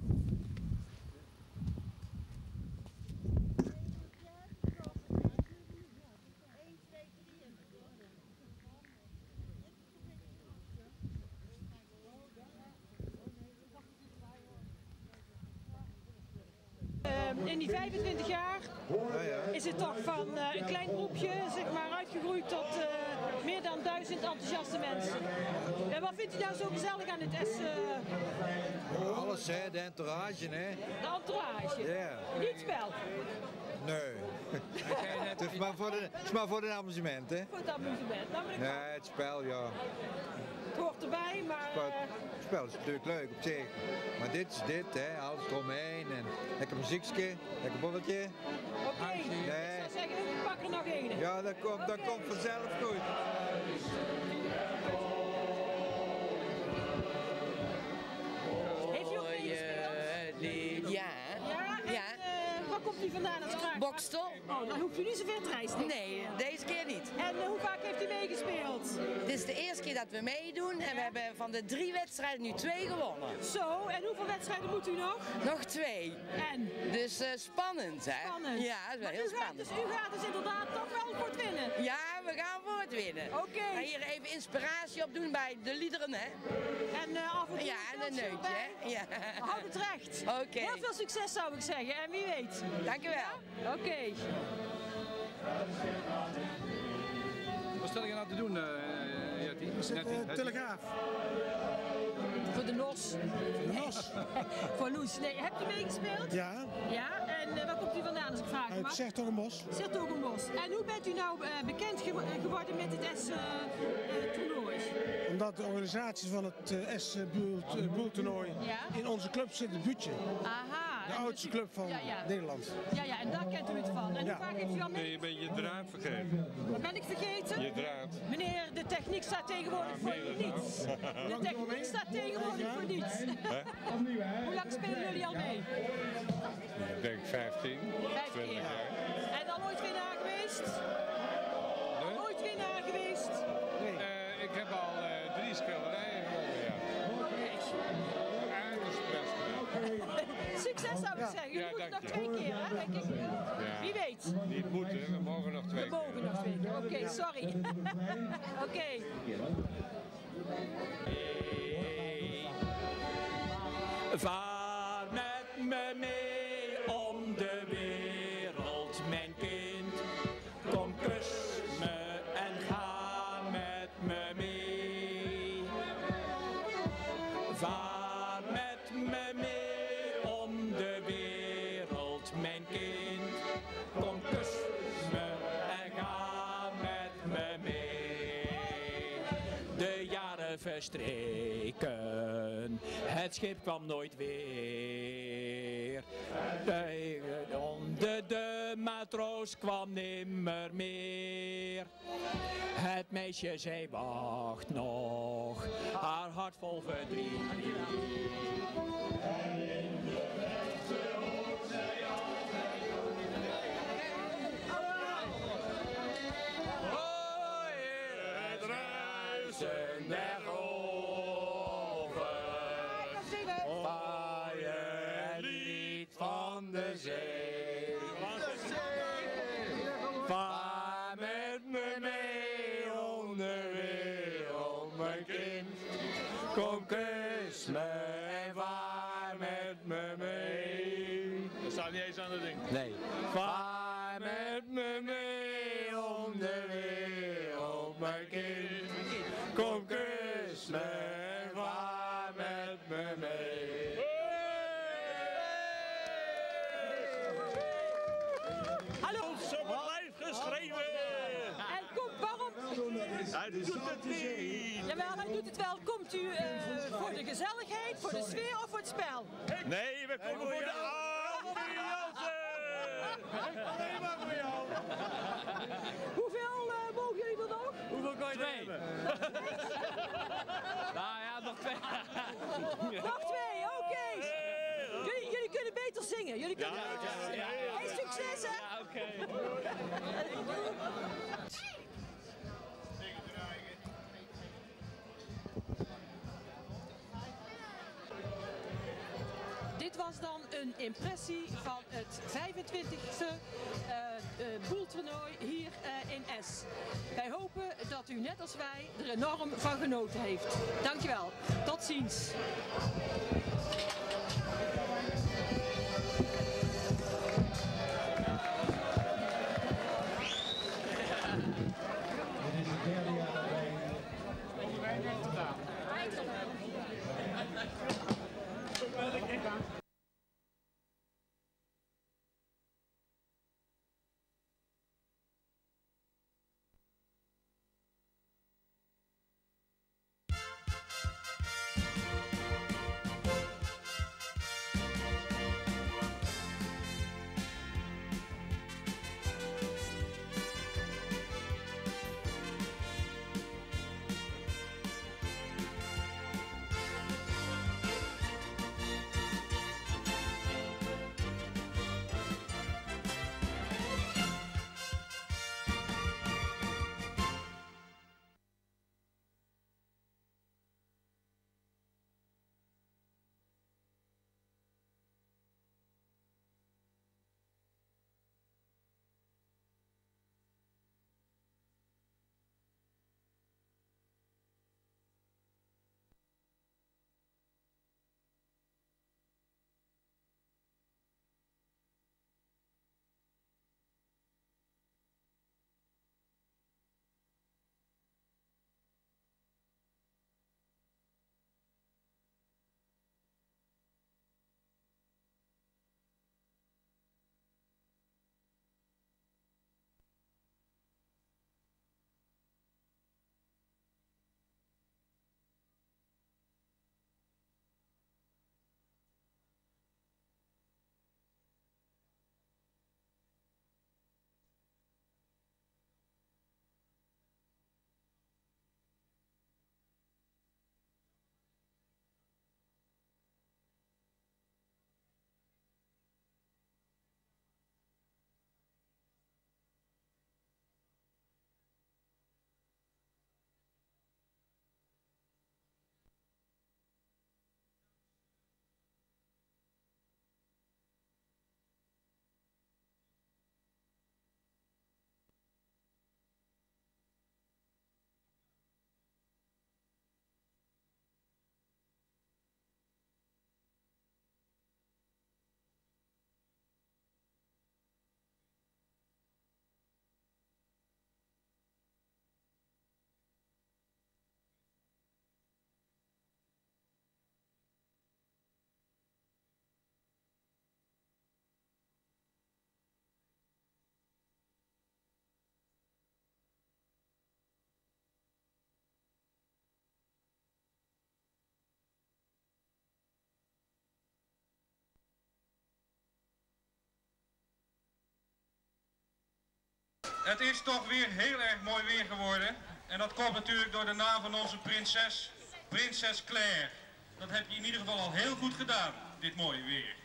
In die 25 jaar is het toch van een klein groepje zeg maar, uitgegroeid tot meer dan 1000 enthousiaste mensen. En wat vindt u nou zo gezellig aan het S? Alles, hè, de entourage, hè. De entourage? Ja. Niet het spel? Nee. Het is maar voor het amusement, hè. Voor het amusement, dan ben ik Nee, het spel, ja. Het hoort erbij, maar... Het spel is natuurlijk leuk op zich. Maar dit is dit, hè, alles eromheen en lekker muziekje, lekker bolletje. Oké, ik zou zeggen, we pakken er nog één. Ja, dat komt vanzelf goed. Heeft u ook meegespeeld? Ja. Ja? En waar komt u vandaan als vraag? Bokstel. Oh, dan hoeft u niet zoveel te reizen. Nee, deze keer niet. En hoe vaak heeft u meegespeeld? Dit is de eerste keer dat we meedoen en we hebben van de 3 wedstrijden nu 2 gewonnen. Zo, en hoeveel wedstrijden moet u nog? Nog 2. En? Dus spannend, hè? Spannend. Ja, dat is wel heel spannend. U gaat dus inderdaad toch wel voor het winnen? Ja, we gaan voor het winnen. Oké. En hier even inspiratie op doen bij de liederen, hè? En af en toe ja, en een neutje, hè? Ja. Houd het recht. Oké. Heel veel succes zou ik zeggen, en wie weet. Dankjewel. Ja? Oké. Wat stel je nou te doen, Jetty? Telegraaf. Voor de NOS. De NOS. Voor Loes. Nee, hebt u meegespeeld? Ja. Ja, en waar komt u vandaan als ik vraag mag? Uit Zertogenbos. Zertogenbos. En hoe bent u nou bekend geworden met het S-toernooi? Omdat de organisatie van het S-boeltoernooi in onze club zit, het Buutje. Aha. De oudste club van Nederland. Ja, en daar kent u het van. En hoe vaak heeft u al mee? Nee, je bent je draad vergeten. Wat ben ik vergeten? Je draad. Meneer, de techniek staat tegenwoordig voor niets. De techniek staat tegenwoordig voor niets. Hoe lang spelen jullie al mee? Ik denk 15, 20 jaar. En dan ooit winnaar geweest? Ooit winnaar geweest? Ik heb al 3 schilderijen gewonnen, ja. Uiterst best gedaan. Succes zou ik zeggen. Jullie moeten nog 2 keer, hè, denk ik. Wie weet. Niet moeten, we mogen nog 2 keer. We mogen nog 2 keer. Oké, sorry. Oké. Vaar met me mee om de wereld, mijn kind. Kom, kus me en ga met me mee. Vaar met me mee om de wereld, mijn kind. Kom, kus me en ga met me mee. De jaren verstreken, het schip kwam nooit weer. De matroos kwam nimmer meer. Het meisje zei wacht nog, haar hart vol verdriet. Vaar met me mee om de wereld, mijn kind. Kom, kus me en vaar met me mee. niet eens aan het ding. Nee. Vaar met me mee om de wereld, mijn kind. Kom kus me en vaar met me mee. Hallo. Zo lijf geschreven. En kom, waarom? Hij doet het niet. Jawel, hij doet het wel. Komt u voor de gezelligheid, voor de sfeer of voor het spel? Nee, we komen voor de ambiance. Alleen maar voor jou. Hoeveel mogen jullie er nog? Hoeveel kan je er hebben? Nou ja, nog 2. Nog 2, oké. Jullie kunnen beter zingen. Jullie kunnen beter zingen. Hey, succes hè? Ja, oké. Dit was dan een impressie van het 25e boeltoernooi hier in Es. Wij hopen dat u net als wij er enorm van genoten heeft. Dankjewel. Tot ziens. Het is toch weer heel erg mooi weer geworden. En dat komt natuurlijk door de naam van onze prinses, Prinses Claire. Dat heb je in ieder geval al heel goed gedaan, dit mooie weer.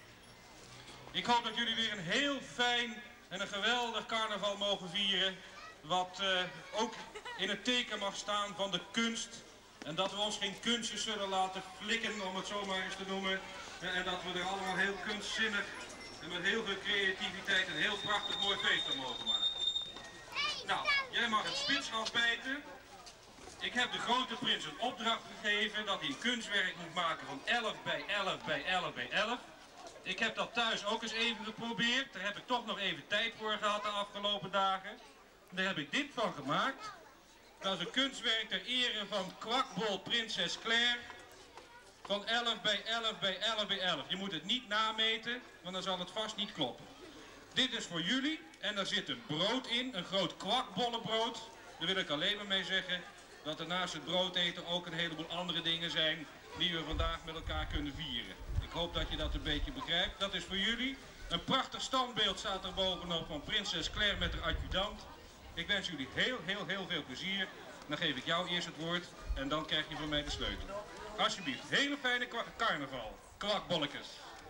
Ik hoop dat jullie weer een heel fijn en een geweldig carnaval mogen vieren. Wat ook in het teken mag staan van de kunst. En dat we ons geen kunstjes zullen laten flikken, om het zo maar eens te noemen. En dat we er allemaal heel kunstzinnig en met heel veel creativiteit een heel prachtig mooi feest van mogen maken. Nou, jij mag het spits afbijten. Ik heb de grote prins een opdracht gegeven dat hij een kunstwerk moet maken van 11 bij 11 bij 11 bij 11. Ik heb dat thuis ook eens even geprobeerd. Daar heb ik toch nog even tijd voor gehad de afgelopen dagen. Daar heb ik dit van gemaakt. Dat is een kunstwerk ter ere van kwakbol Prinses Claire. Van 11 bij 11 bij 11 bij 11. Je moet het niet nameten, want dan zal het vast niet kloppen. Dit is voor jullie en daar zit een brood in, een groot kwakbollenbrood. Daar wil ik alleen maar mee zeggen dat er naast het brood eten ook een heleboel andere dingen zijn die we vandaag met elkaar kunnen vieren. Ik hoop dat je dat een beetje begrijpt. Dat is voor jullie. Een prachtig standbeeld staat er bovenop van Prinses Claire met haar adjudant. Ik wens jullie heel veel plezier. Dan geef ik jou eerst het woord en dan krijg je van mij de sleutel. Alsjeblieft, hele fijne carnaval. Kwakbolletjes.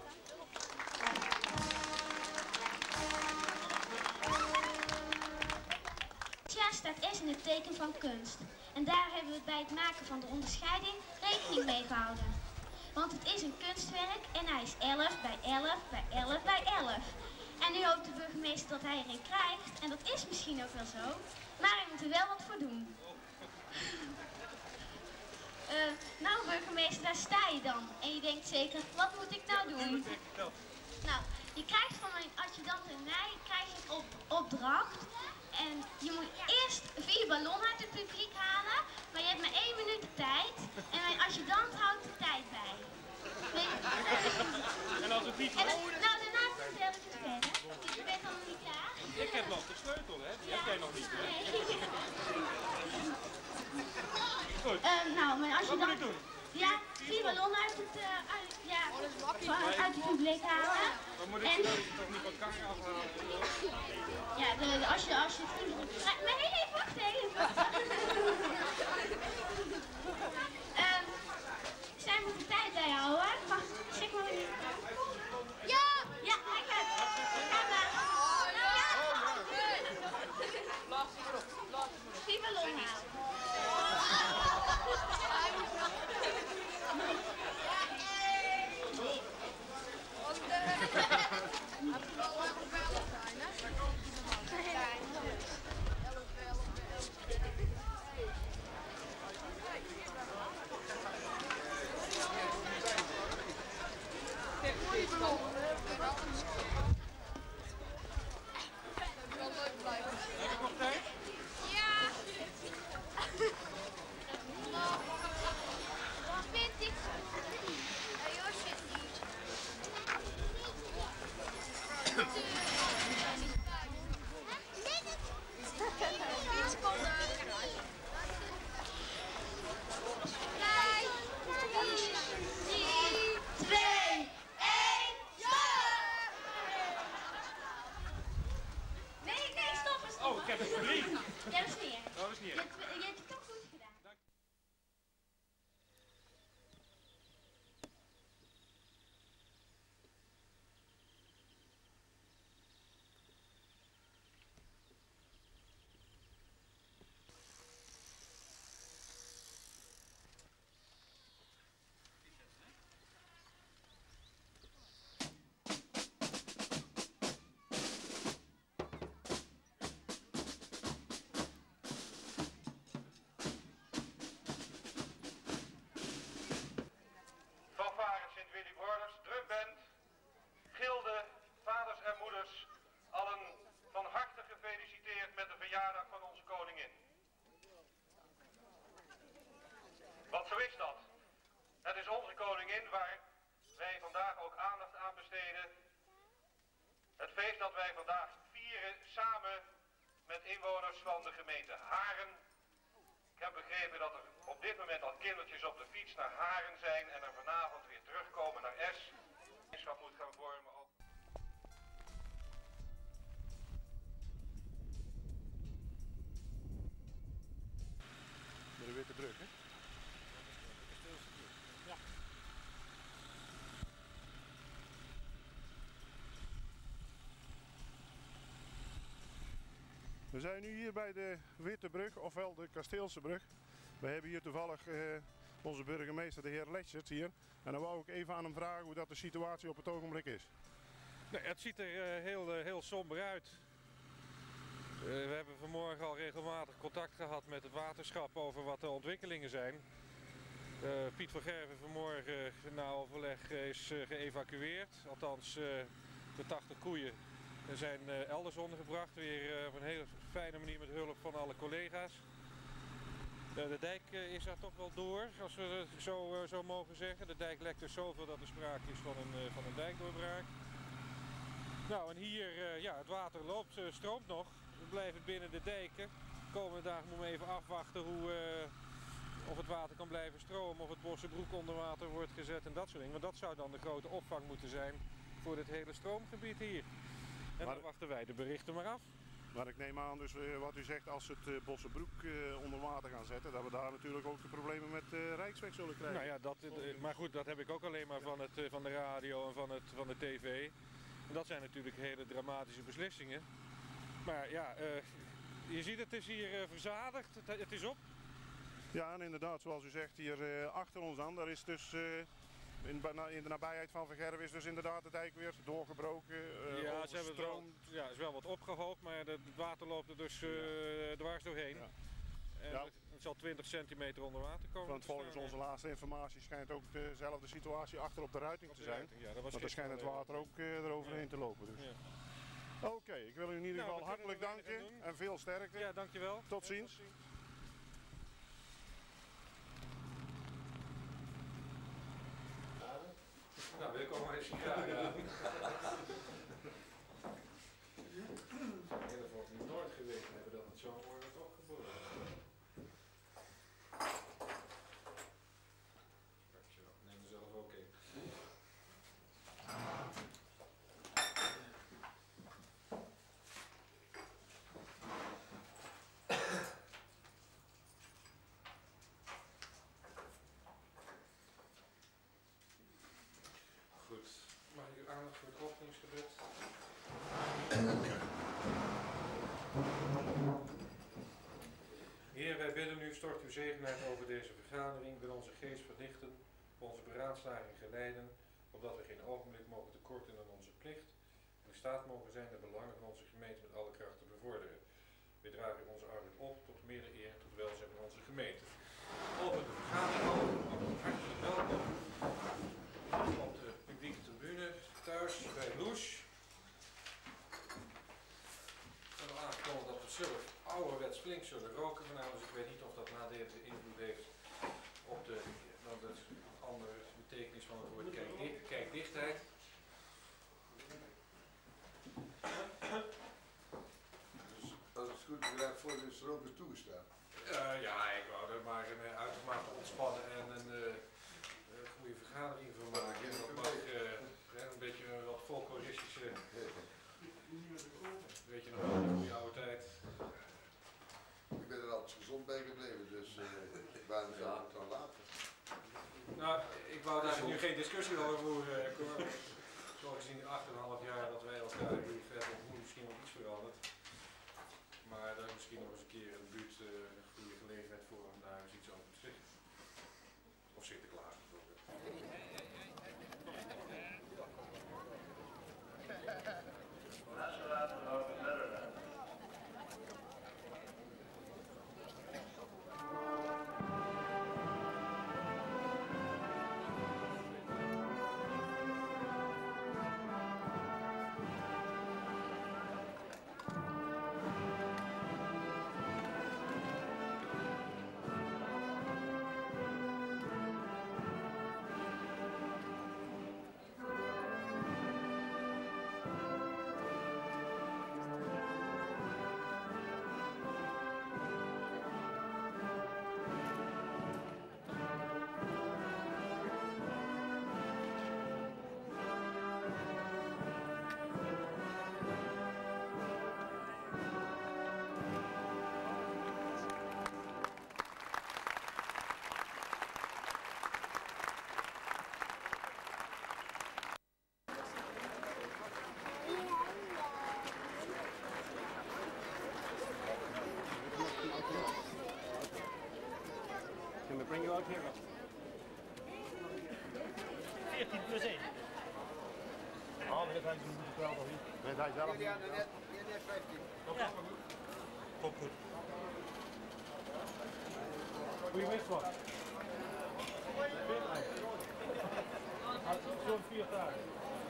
Het jaar staat eerst in het teken van kunst. En daar hebben we bij het maken van de onderscheiding rekening mee gehouden. Want het is een kunstwerk en hij is 11 bij 11 bij 11 bij 11. En nu hoopt de burgemeester dat hij erin krijgt. En dat is misschien ook wel zo. Maar hij moet er wel wat voor doen. Nou burgemeester, daar sta je dan. En je denkt zeker, wat moet ik nou doen? Nou, je krijgt van mijn adjudant en mij een opdracht. En je moet eerst 4 ballonnen uit het publiek halen. Maar je hebt maar 1 minuut de tijd. En mijn adjudant houdt de tijd bij. En als het niet lukt? Nou, daarna vertel ik het verder. Dus je bent dan nog niet klaar. Ik heb nog de sleutel, hè? Die heb jij nog niet, hè? Goed. Nou, mijn adjudant... Wat moet ik doen? Ja, 4 ballonnen uit het publiek halen. Dan moet ik toch niet wat kanker afhalen? Ja, als je maar nee, wacht even. Zij moet de tijd bijhouden. Wacht, zeg maar weer. Ja! Ja, hij gaat. Ga maar. Ja! 4 ballonnen halen. Druk, hè? Ja. We zijn nu hier bij de Witte Brug, ofwel de Kasteelse Brug. We hebben hier toevallig onze burgemeester, de heer Letchert, hier. En dan wou ik even aan hem vragen hoe dat de situatie op het ogenblik is. Nee, het ziet er heel somber uit. We hebben vanmorgen al regelmatig contact gehad met het waterschap over wat de ontwikkelingen zijn. Piet van Gerven vanmorgen na overleg is geëvacueerd. Althans, de 80 koeien zijn elders ondergebracht. Weer op een hele fijne manier met hulp van alle collega's. De dijk is daar toch wel door, als we het zo mogen zeggen. De dijk lekt dus zoveel dat er sprake is van een dijkdoorbraak. Nou, en hier, ja, het water loopt, stroomt nog. We blijven binnen de dijken. De komende dagen moeten we even afwachten of het water kan blijven stromen, of het Bossenbroek onder water wordt gezet en dat soort dingen. Want dat zou dan de grote opvang moeten zijn voor dit hele stroomgebied hier. En dan wachten wij de berichten maar af. Maar ik neem aan, dus wat u zegt, als we het Bossenbroek onder water gaan zetten, dat we daar natuurlijk ook de problemen met Rijksweg zullen krijgen. Nou ja, maar goed, dat heb ik ook alleen maar van de radio en van de tv. En dat zijn natuurlijk hele dramatische beslissingen. Maar ja, je ziet het is hier verzadigd, het is op. Ja, en inderdaad, zoals u zegt, hier achter ons dan, daar is dus in de nabijheid van Vergerven is dus inderdaad de dijk weer doorgebroken, ja, ze hebben het is wel wat opgehoogd, maar het water loopt er dus dwars doorheen. Ja. En ja. Het zal 20 centimeter onder water komen. Want volgens onze laatste informatie schijnt ook dezelfde situatie achter op de ruiting te zijn. Ja, dat was want er schijnt het water ook eroverheen te lopen. Dus. Ja. Oké, ik wil u in ieder geval hartelijk danken en veel sterkte. Ja, dankjewel. Tot ziens. Nou, welkom maar eens graag. Ja. Dat wordt nu nooit geweten hebben dat het zo wordt opgevoerd. Dankjewel, neem er zelf ook in. Goed, mag ik uw aandacht voor het openingsgebed? Heer, wij bidden u, stort uw zegen uit over deze vergadering, wil onze geest verlichten, onze beraadslaging geleiden, opdat we geen ogenblik mogen tekorten aan onze plicht, en in staat mogen zijn de belangen van onze gemeente met alle kracht te bevorderen. We dragen onze arbeid op tot meerdere eer en tot welzijn van onze gemeente. Open de vergadering, hartelijk welkom op de publieke tribune, thuis bij Loes. We hebben aangekondigd dat we zelf ouderwets flink zullen roken vanavond, dus ik weet niet of dat nadelige invloed heeft op de andere betekenis van het woord kijkdichtheid. Dus als het goed is, voor de roken toegestaan. Ja, ik wou er maar een uitermate ontspannen en een goede vergadering van maken. Dat mag een beetje wat folkloristische, weet je nog wel, de goede oude tijd. Ik ben er altijd gezond bij gebleven, dus waarom zou ik het dan laten? Nou, ik wou daar nu geen discussie over voeren, Cor. Zo gezien 8,5 jaar dat wij elkaar hier vet ontmoeten, misschien nog iets veranderd. Maar daar is misschien nog eens een keer in de buurt een goede gelegenheid voor om daar eens iets over te zeggen. Of Sinterklaas bijvoorbeeld. Can we bring you out here? 14 plus 1. Ah, maar dat hij zo'n goede spel toch niet? Weet hij zelf niet? Ja, net 15. Ja. Komt goed. Goeie winst, man. Zo'n 4 dagen.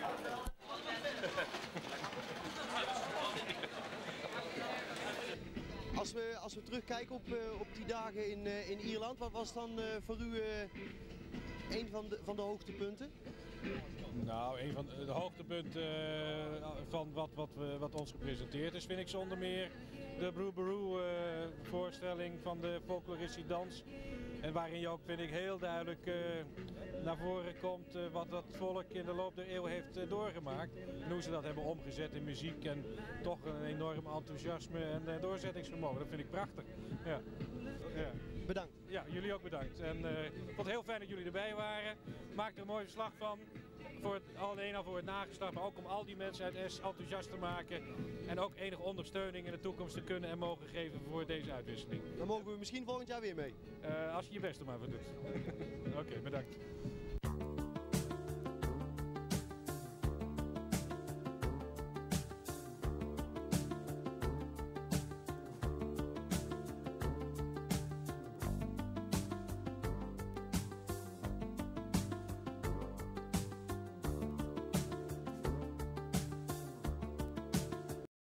Als we terugkijken op die dagen in Ierland, wat was dan voor u een van de hoogtepunten? Nou, een van de hoogtepunten van wat ons gepresenteerd is, vind ik zonder meer de Broeberoe voorstelling van de folkloristische dans. En waarin je ook, vind ik, heel duidelijk naar voren komt wat dat volk in de loop der eeuw heeft doorgemaakt. En hoe ze dat hebben omgezet in muziek en toch een enorm enthousiasme en doorzettingsvermogen. Dat vind ik prachtig. Ja. Ja. Bedankt. Ja, jullie ook bedankt. En ik vond het heel fijn dat jullie erbij waren. Maak er een mooi verslag van. Alleen al voor het nageslacht, maar ook om al die mensen uit Es enthousiast te maken. En ook enige ondersteuning in de toekomst te kunnen en mogen geven voor deze uitwisseling. Dan mogen we misschien volgend jaar weer mee. Als je je best er maar voor doet. Oké, bedankt.